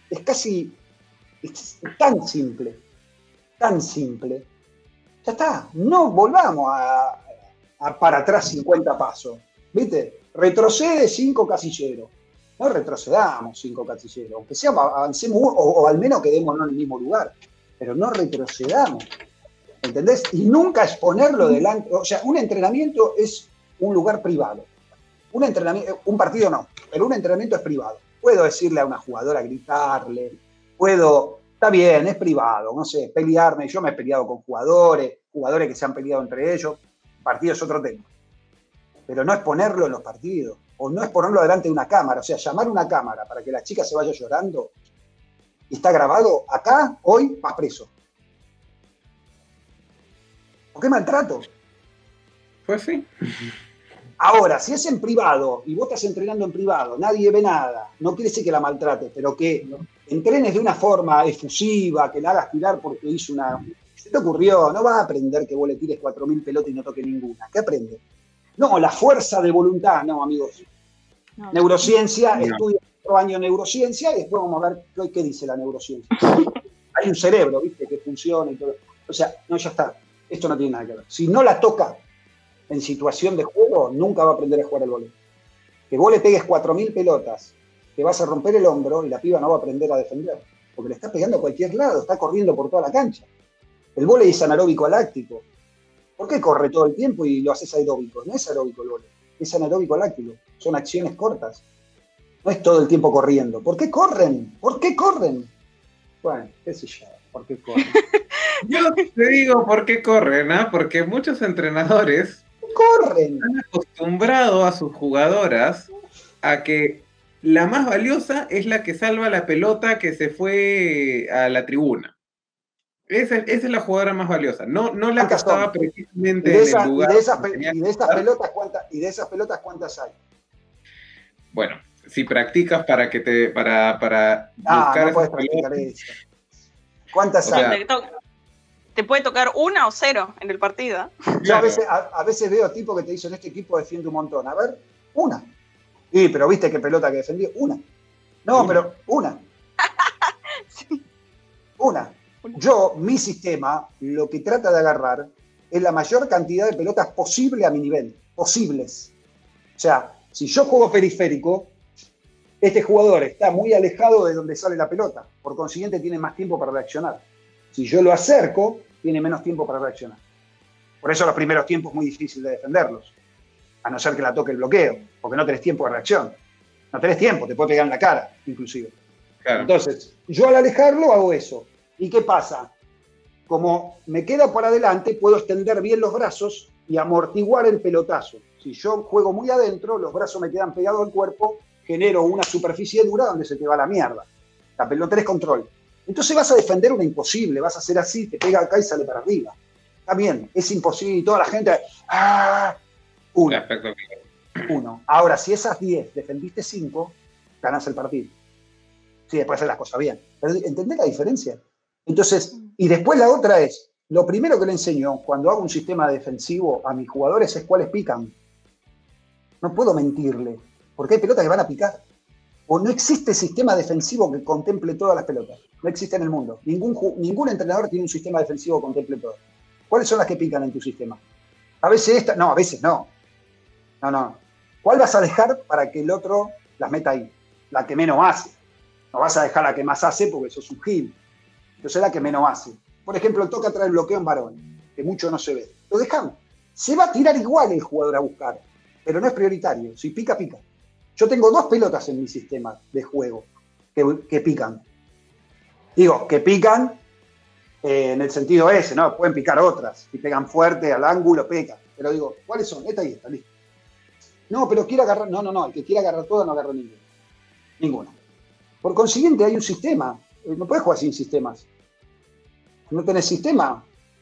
tan simple. Tan simple. Ya está. No volvamos a para atrás 50 pasos. ¿Viste? Retrocede 5 casilleros. No retrocedamos 5 casilleros. Aunque sea, avancemos o al menos quedémonos en el mismo lugar. Pero no retrocedamos. ¿Entendés? Y nunca exponerlo delante. O sea, un entrenamiento es un lugar privado. Un partido no, pero un entrenamiento es privado. Puedo decirle a una jugadora, gritarle, está bien, es privado, no sé, pelearme. Yo me he peleado con jugadores que se han peleado entre ellos. Partido es otro tema. Pero no exponerlo en los partidos, o no exponerlo delante de una cámara, o sea, llamar una cámara para que la chica se vaya llorando y está grabado acá, hoy, vas preso. ¿Por qué maltrato? Pues sí. Ahora, si es en privado y vos estás entrenando en privado, nadie ve nada, no quiere decir que la maltrates, pero que entrenes de una forma efusiva, que la hagas tirar porque hizo una... ¿Se te ocurrió? No vas a aprender que vos le tires 4.000 pelotas y no toque ninguna. ¿Qué aprende? No, la fuerza de voluntad, no, amigos. No, neurociencia, estudio 4 años neurociencia y después vamos a ver qué dice la neurociencia. Hay un cerebro, ¿viste? Que funciona y todo. O sea, no, ya está. Esto no tiene nada que ver. Si no la toca en situación de juego, nunca va a aprender a jugar al vóley. Que vos le pegues 4.000 pelotas, te vas a romper el hombro y la piba no va a aprender a defender. Porque le está pegando a cualquier lado, está corriendo por toda la cancha. El vóley es anaeróbico láctico. ¿Por qué corre todo el tiempo y lo haces aeróbico? No es aeróbico el vóley, es anaeróbico láctico. Son acciones cortas. No es todo el tiempo corriendo. ¿Por qué corren? ¿Por qué corren? Bueno, qué sé yo, ¿por qué corren? Yo te digo por qué corren, ¿ah? Porque muchos entrenadores corren. Han acostumbrado a sus jugadoras a que la más valiosa es la que salva la pelota que se fue a la tribuna. Esa es la jugadora más valiosa, no la que estaba precisamente en el lugar. ¿Y de esas pelotas cuántas hay? Bueno, si practicas para buscar no puedes practicar eso. ¿Cuántas hay? Te puede tocar 1 o 0 en el partido. Yo a veces veo tipos que te dicen, este equipo defiende un montón. A ver, una. Sí, pero ¿viste qué pelota que defendió? Una. No, pero una. Sí. Una. Mi sistema, lo que trata de agarrar es la mayor cantidad de pelotas posible a mi nivel. Posibles. O sea, si yo juego periférico, este jugador está muy alejado de donde sale la pelota. Por consiguiente, tiene más tiempo para reaccionar. Si yo lo acerco, tiene menos tiempo para reaccionar. Por eso los primeros tiempos es muy difícil de defenderlos. A no ser que la toque el bloqueo, porque no tenés tiempo de reacción. No tenés tiempo, te puede pegar en la cara, inclusive. Claro. Entonces, yo al alejarlo hago eso. ¿Y qué pasa? Como me queda por adelante, puedo extender bien los brazos y amortiguar el pelotazo. Si yo juego muy adentro, los brazos me quedan pegados al cuerpo, genero una superficie dura donde se te va la mierda. La pelota es control. Entonces vas a defender una imposible, vas a hacer así, te pega acá y sale para arriba. Está bien, es imposible y toda la gente... ¡Ah! Uno. Ahora, si esas 10 defendiste 5, ganas el partido. Sí, después hacer las cosas bien. Pero ¿entendés la diferencia? Entonces, y después la otra es, lo primero que le enseño cuando hago un sistema defensivo a mis jugadores es cuáles pican. No puedo mentirle, porque hay pelotas que van a picar. O no existe sistema defensivo que contemple todas las pelotas. No existe en el mundo. Ningún entrenador tiene un sistema defensivo que contemple todas. ¿Cuáles son las que pican en tu sistema? A veces esta, no, a veces no. No. ¿Cuál vas a dejar para que el otro las meta ahí? La que menos hace. No vas a dejar la que más hace porque sos un gil. Entonces la que menos hace. Por ejemplo, toca traer el bloqueo en varón, que mucho no se ve. Lo dejamos. Se va a tirar igual el jugador a buscar, pero no es prioritario. Si pica, pica. Yo tengo 2 pelotas en mi sistema de juego que pican. Digo, que pican en el sentido ese, ¿no? Pueden picar otras. Si pegan fuerte al ángulo, pecan. Pero digo, ¿cuáles son? Esta y esta, listo. No, pero quiero agarrar. No. El que quiera agarrar todas no agarra ninguna. Ninguna. Por consiguiente, hay un sistema. No puedes jugar sin sistemas. No tenés sistema.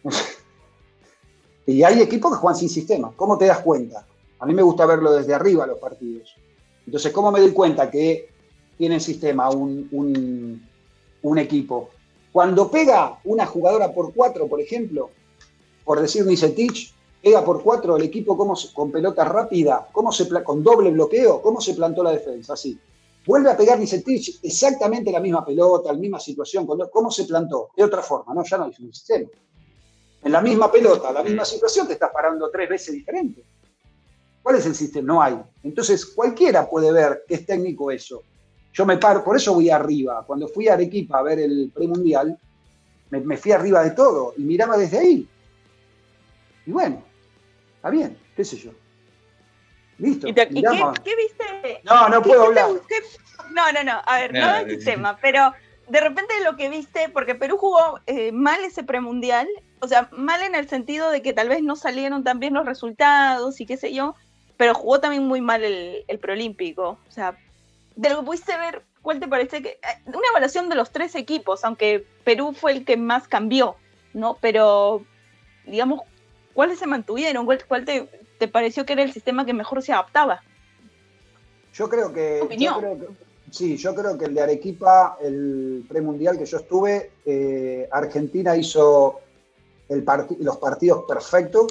Y hay equipos que juegan sin sistema. ¿Cómo te das cuenta? A mí me gusta verlo desde arriba los partidos. Entonces, ¿cómo me doy cuenta que tiene sistema un equipo? Cuando pega una jugadora por 4, por ejemplo, por decir Nicetic, pega por 4 el equipo con pelota rápida, con doble bloqueo, ¿cómo se plantó la defensa? Así. Vuelve a pegar Nicetic, exactamente la misma pelota, la misma situación, ¿cómo se plantó? De otra forma, ¿no? Ya no hay un sistema. En la misma pelota, la misma situación, te estás parando 3 veces diferente. ¿Cuál es el sistema? No hay. Entonces, cualquiera puede ver que es técnico eso. Yo me paro, por eso voy arriba. Cuando fui a Arequipa a ver el premundial, me fui arriba de todo y miraba desde ahí. Y bueno, está bien, qué sé yo. Listo. ¿Y qué viste? No puedo hablar. No, a ver, no del sistema, pero de repente lo que viste, porque Perú jugó mal ese premundial, o sea, mal en el sentido de que tal vez no salieron tan bien los resultados y qué sé yo, pero jugó también muy mal el preolímpico. O sea, de lo que pudiste ver, ¿cuál te parece que una evaluación de los 3 equipos, aunque Perú fue el que más cambió, ¿no? Pero, digamos, ¿cuáles se mantuvieron? ¿Cuál te pareció que era el sistema que mejor se adaptaba? Yo creo que el de Arequipa, el premundial que yo estuve, Argentina hizo los partidos perfecto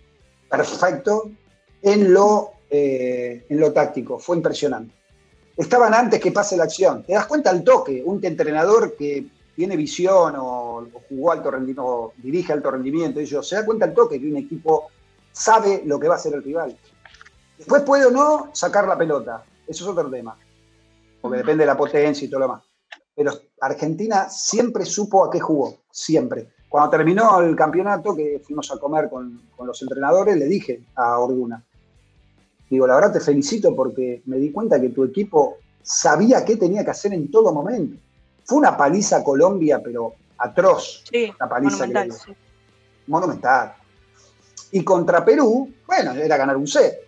en lo táctico, fue impresionante. Estaban antes que pase la acción. Te das cuenta al toque, un entrenador que tiene visión o jugó alto rendimiento, o dirige alto rendimiento, se da cuenta al toque que un equipo sabe lo que va a hacer el rival. Después puede o no sacar la pelota, eso es otro tema, porque depende de la potencia y todo lo demás. Pero Argentina siempre supo a qué jugó, siempre. Cuando terminó el campeonato, que fuimos a comer con los entrenadores, le dije a Orduna, digo, la verdad te felicito porque me di cuenta que tu equipo sabía qué tenía que hacer en todo momento. Fue una paliza a Colombia, pero atroz. Sí, una paliza monumental. Sí. Monumental. Y contra Perú, bueno, era ganar un set.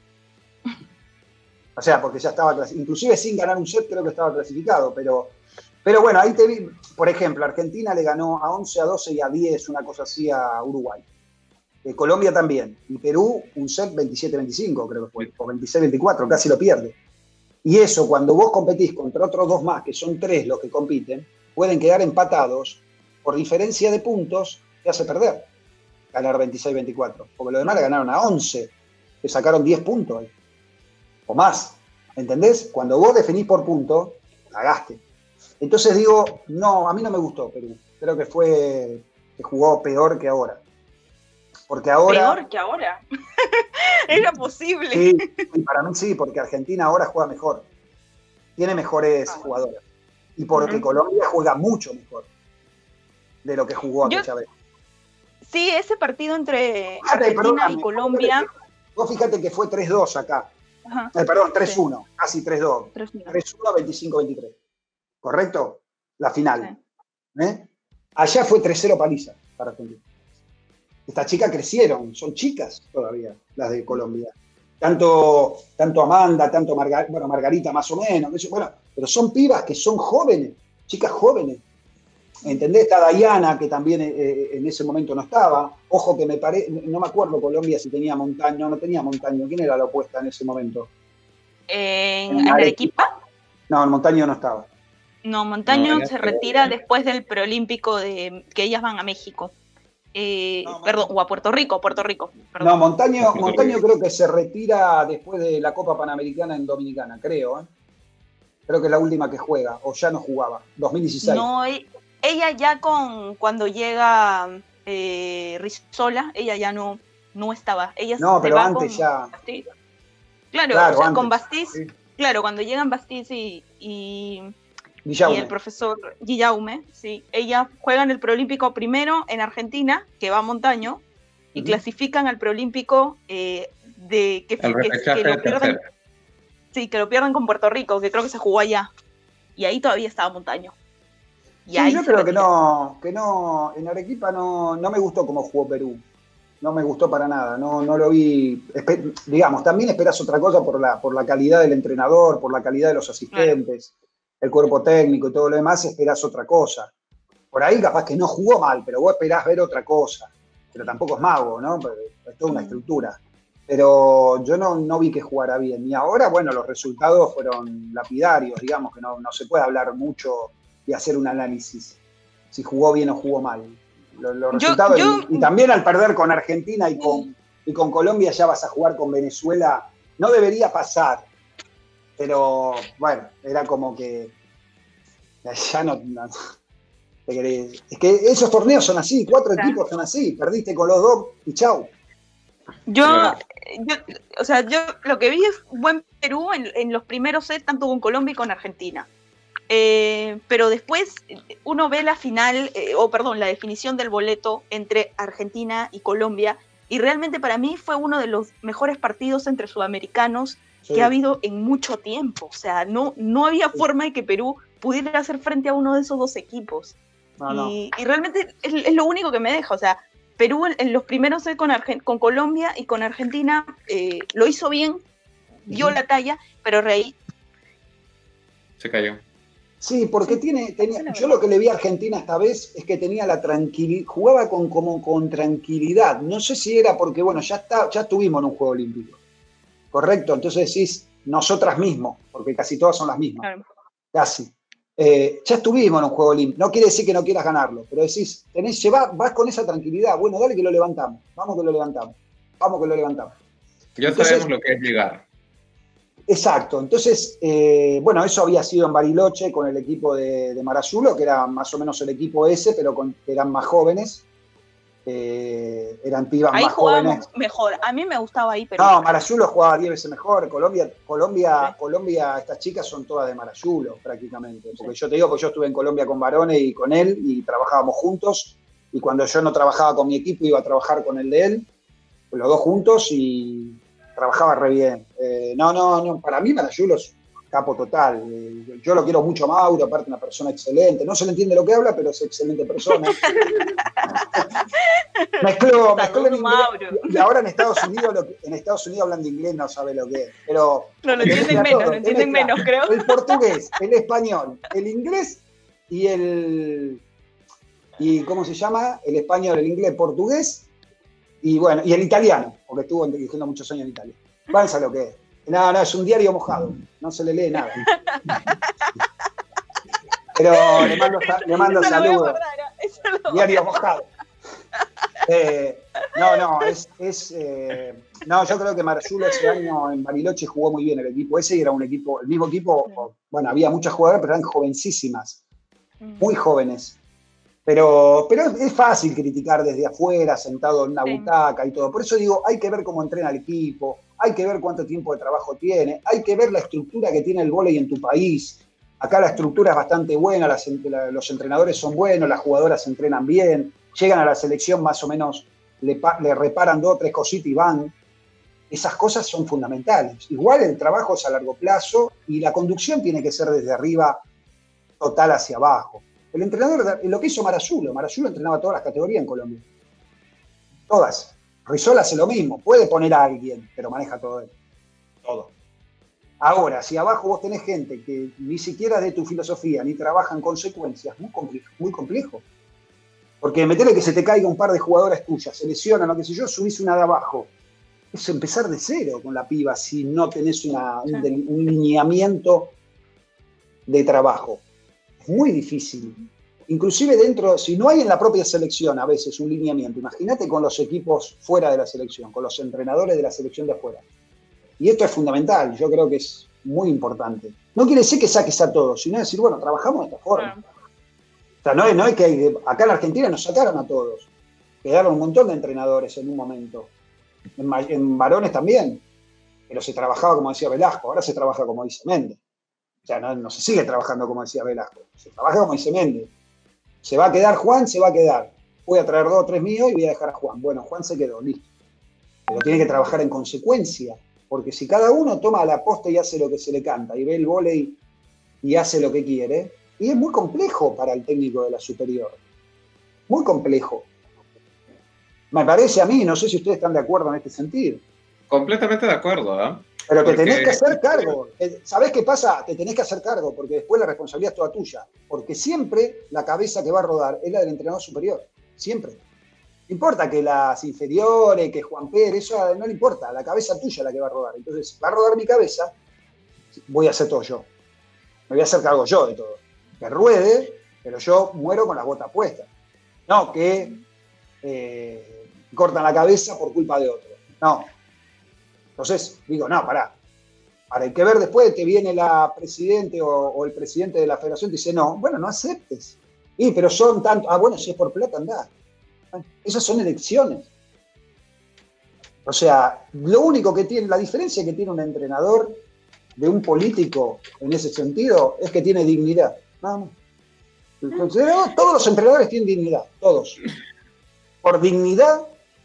O sea, porque ya estaba, inclusive sin ganar un set creo que estaba clasificado, pero bueno, ahí te vi, por ejemplo, Argentina le ganó a 11, a 12 y a 10, una cosa así a Uruguay. Colombia también. Y Perú, un set 27-25 creo que fue, o 26-24, casi lo pierde. Y eso, cuando vos competís contra otros 2 más, que son 3 los que compiten, pueden quedar empatados, por diferencia de puntos, te hace perder ganar 26-24. Porque los demás le ganaron a 11, que sacaron 10 puntos. O más, ¿entendés? Cuando vos definís por punto, cagaste. Entonces digo, no, a mí no me gustó Perú. Creo que jugó peor que ahora. Porque ahora... ¿Peor que ahora? ¿Era posible? Sí, para mí sí, porque Argentina ahora juega mejor. Tiene mejores jugadores. Y porque Colombia juega mucho mejor de lo que jugó aquella vez. Sí, ese partido entre Argentina y Colombia... Vos fíjate que fue 3-2 acá. Ajá. Perdón, 3-1, casi 3-2. 3-1. 3-1, 25-23. ¿Correcto? La final. Sí. Allá fue 3-0 paliza para Argentina. Estas chicas crecieron, son chicas todavía, las de Colombia. Tanto Amanda, tanto Margarita más o menos, bueno, pero son pibas que son jóvenes, chicas jóvenes. ¿Entendés? Está Dayana, que también en ese momento no estaba. Ojo que no me acuerdo Colombia si tenía Montaño, no tenía Montaño. ¿Quién era la opuesta en ese momento? ¿En Arequipa? No, en Montaño no estaba. No, Montaño se retira después del preolímpico que ellas van a México. Perdón, o a Puerto Rico. Perdón. No, Montaño creo que se retira después de la Copa Panamericana en Dominicana, creo. Creo que es la última que juega, o ya no jugaba, 2016. No, ella ya cuando llega Rizola, ella ya no estaba. Ella no, pero antes ya. Bastiz. Claro, o sea, antes, con Bastiz, sí. Claro, cuando llegan Bastiz y el profesor Guillaume, sí, ella juega en el preolímpico primero en Argentina, que va a Montaño, y clasifican al preolímpico que lo pierden con Puerto Rico, que creo que se jugó allá, y ahí todavía estaba Montaño. Sí, yo creo que no, en Arequipa no me gustó cómo jugó Perú, no me gustó para nada, no lo vi, digamos, también esperás otra cosa por la calidad del entrenador, por la calidad de los asistentes. Claro. El cuerpo técnico y todo lo demás, esperás otra cosa. Por ahí capaz que no jugó mal, pero vos esperás ver otra cosa. Pero tampoco es mago, ¿no? Es toda una estructura. Pero yo no vi que jugara bien. Y ahora, bueno, los resultados fueron lapidarios, digamos, que no se puede hablar mucho y hacer un análisis si jugó bien o jugó mal. Los resultados, y también al perder con Argentina y con Colombia ya vas a jugar con Venezuela, no debería pasar. Pero bueno, era como que ya no es que esos torneos son así, 4 equipos son así, perdiste con los 2 y chau. Yo lo que vi es buen Perú en los primeros sets, tanto con Colombia y con Argentina. Pero después uno ve la final, la definición del boleto entre Argentina y Colombia, y realmente para mí fue uno de los mejores partidos entre sudamericanos que ha habido en mucho tiempo. O sea, no había forma de que Perú pudiera hacer frente a uno de esos dos equipos. Y realmente es lo único que me deja. O sea, Perú en los primeros set con Colombia y con Argentina lo hizo bien, dio la talla, pero Rey se cayó. Sí, porque yo lo que le vi a Argentina esta vez es que tenía la tranquilidad, jugaba con tranquilidad. No sé si era porque, bueno, ya estuvimos en un Juego Olímpico. Correcto, entonces decís nosotras mismos, porque casi todas son las mismas. Claro. Casi. Ya estuvimos en un Juego Olímpico. No quiere decir que no quieras ganarlo, pero decís, vas con esa tranquilidad. Bueno, dale que lo levantamos. Vamos que lo levantamos. Ya sabemos lo que es llegar. Exacto. Entonces, bueno, eso había sido en Bariloche con el equipo de Marazulo, que era más o menos el equipo ese, pero eran más jóvenes. Eran pibas ahí más jóvenes. Mejor. A mí me gustaba ahí, pero. No, Marazulo jugaba 10 veces mejor. Colombia, estas chicas son todas de Marazulo, prácticamente. Porque yo te digo que yo estuve en Colombia con Barone y con él, y trabajábamos juntos. Y cuando yo no trabajaba con mi equipo, iba a trabajar con el de él, los dos juntos, y trabajaba re bien. No, para mí Marazulo es capo total. Yo lo quiero mucho a Mauro, aparte una persona excelente. No se le entiende lo que habla, pero es excelente persona. mezcló en inglés, y ahora en Estados Unidos hablan de inglés, no sabe lo que es. Pero no, lo entienden menos, creo. El portugués, el español, el inglés y ¿cómo se llama? El español, el inglés, el portugués y bueno, y el italiano, porque estuvo dirigiendo muchos años en Italia. Piensa lo que es. No, es un diario mojado, no se le lee nada. Pero le mando saludos. Diario mojado. Yo creo que Marazulo ese año en Bariloche jugó muy bien el equipo ese, y era el mismo equipo, bueno, había muchas jugadoras, pero eran jovencísimas, muy jóvenes. Pero es fácil criticar desde afuera, sentado en una butaca y todo. Por eso digo, hay que ver cómo entrena el equipo, hay que ver cuánto tiempo de trabajo tiene, hay que ver la estructura que tiene el vóley en tu país. Acá la estructura es bastante buena, los entrenadores son buenos, las jugadoras entrenan bien, llegan a la selección más o menos, le reparan 2 o 3 cositas y van. Esas cosas son fundamentales. Igual el trabajo es a largo plazo y la conducción tiene que ser desde arriba total hacia abajo. El entrenador, lo que hizo Marazulo entrenaba todas las categorías en Colombia. Todas. Rizola hace lo mismo, puede poner a alguien, pero maneja todo él. Todo. Ahora, si abajo vos tenés gente que ni siquiera es de tu filosofía, ni trabaja en consecuencias, muy complejo. Porque meterle que se te caiga un par de jugadoras tuyas, se lesionan, o qué sé yo, subís una de abajo. Es empezar de cero con la piba si no tenés un lineamiento de trabajo. Es muy difícil. Inclusive dentro, si no hay en la propia selección a veces un lineamiento, imagínate con los equipos fuera de la selección, con los entrenadores de la selección de afuera. Y esto es fundamental, yo creo que es muy importante. No quiere decir que saques a todos, sino decir, bueno, trabajamos de esta forma. O sea, no es que acá en Argentina nos sacaron a todos. Quedaron un montón de entrenadores en un momento. En varones también. Pero se trabajaba como decía Velasco, ahora se trabaja como dice Méndez. O sea, no se sigue trabajando como decía Velasco, se trabaja como dice Méndez. Se va a quedar Juan, se va a quedar. Voy a traer 2 o 3 míos y voy a dejar a Juan. Bueno, Juan se quedó, listo. Pero tiene que trabajar en consecuencia, porque si cada uno toma la posta y hace lo que se le canta, y ve el vóley y hace lo que quiere, y es muy complejo para el técnico de la superior. Muy complejo. Me parece a mí, no sé si ustedes están de acuerdo en este sentido. Completamente de acuerdo, ¿eh? Pero te tenés que hacer cargo. ¿Sabés qué pasa? Te tenés que hacer cargo, porque después la responsabilidad es toda tuya. Porque siempre la cabeza que va a rodar es la del entrenador superior. Siempre. No importa que las inferiores, que Juan Pérez, eso no le importa. La cabeza tuya es la que va a rodar. Entonces, va a rodar mi cabeza, voy a hacer todo yo. Me voy a hacer cargo yo de todo. Que ruede, pero yo muero con las botas puestas. No que cortan la cabeza por culpa de otro. No. Entonces, digo, no, pará. Ahora hay que ver después, te viene la presidente o el presidente de la federación y te dice, no, bueno, no aceptes. Pero son tantos. Ah, bueno, si es por plata, andá. Esas son elecciones. O sea, lo único que tiene, la diferencia que tiene un entrenador de un político en ese sentido es que tiene dignidad. Nada más. Entonces, todos los entrenadores tienen dignidad, todos. Por dignidad.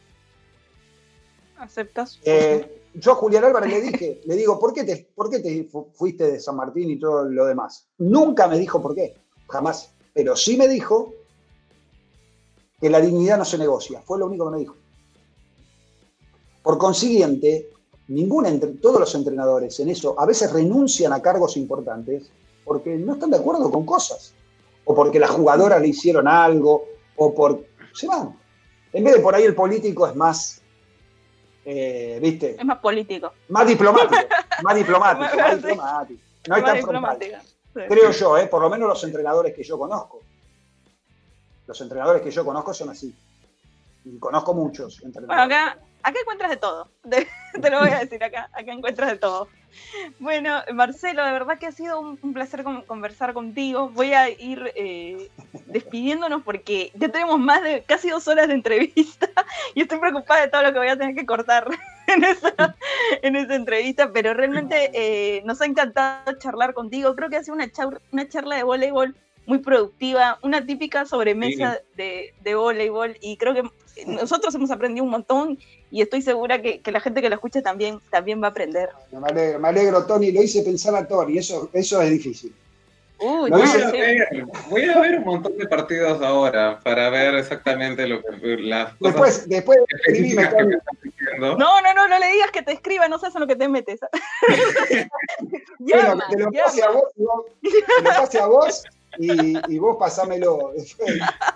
¿Aceptas? Yo a Julián Álvarez le digo, ¿por qué te fuiste de San Martín y todo lo demás? Nunca me dijo por qué, jamás. Pero sí me dijo que la dignidad no se negocia. Fue lo único que me dijo. Por consiguiente, todos los entrenadores en eso a veces renuncian a cargos importantes porque no están de acuerdo con cosas. O porque las jugadoras le hicieron algo, se van. En vez de por ahí el político es más... ¿viste? Es más político. Más diplomático. No es tan frontal. Sí. Creo yo, por lo menos los entrenadores que yo conozco. Los entrenadores que yo conozco son así. Y conozco muchos entrenadores. Bueno, acá encuentras de todo. Te lo voy a decir, acá encuentras de todo. Bueno, Marcelo, de verdad que ha sido un placer conversar contigo. Voy a ir despidiéndonos porque ya tenemos más de casi 2 horas de entrevista y estoy preocupada de todo lo que voy a tener que cortar en esa entrevista, pero realmente nos ha encantado charlar contigo. Creo que ha sido una charla de voleibol muy productiva, una típica sobremesa de voleibol, y creo que nosotros hemos aprendido un montón y estoy segura que la gente que lo escuche también va a aprender. Me alegro, Tony, lo hice pensar a Tony, eso es difícil. Voy a ver un montón de partidos ahora para ver exactamente lo que las cosas después escribime, Tony. No le digas que te escriba, no sabes en lo que te metes. Bueno, te lo pase a vos y vos pasámelo después.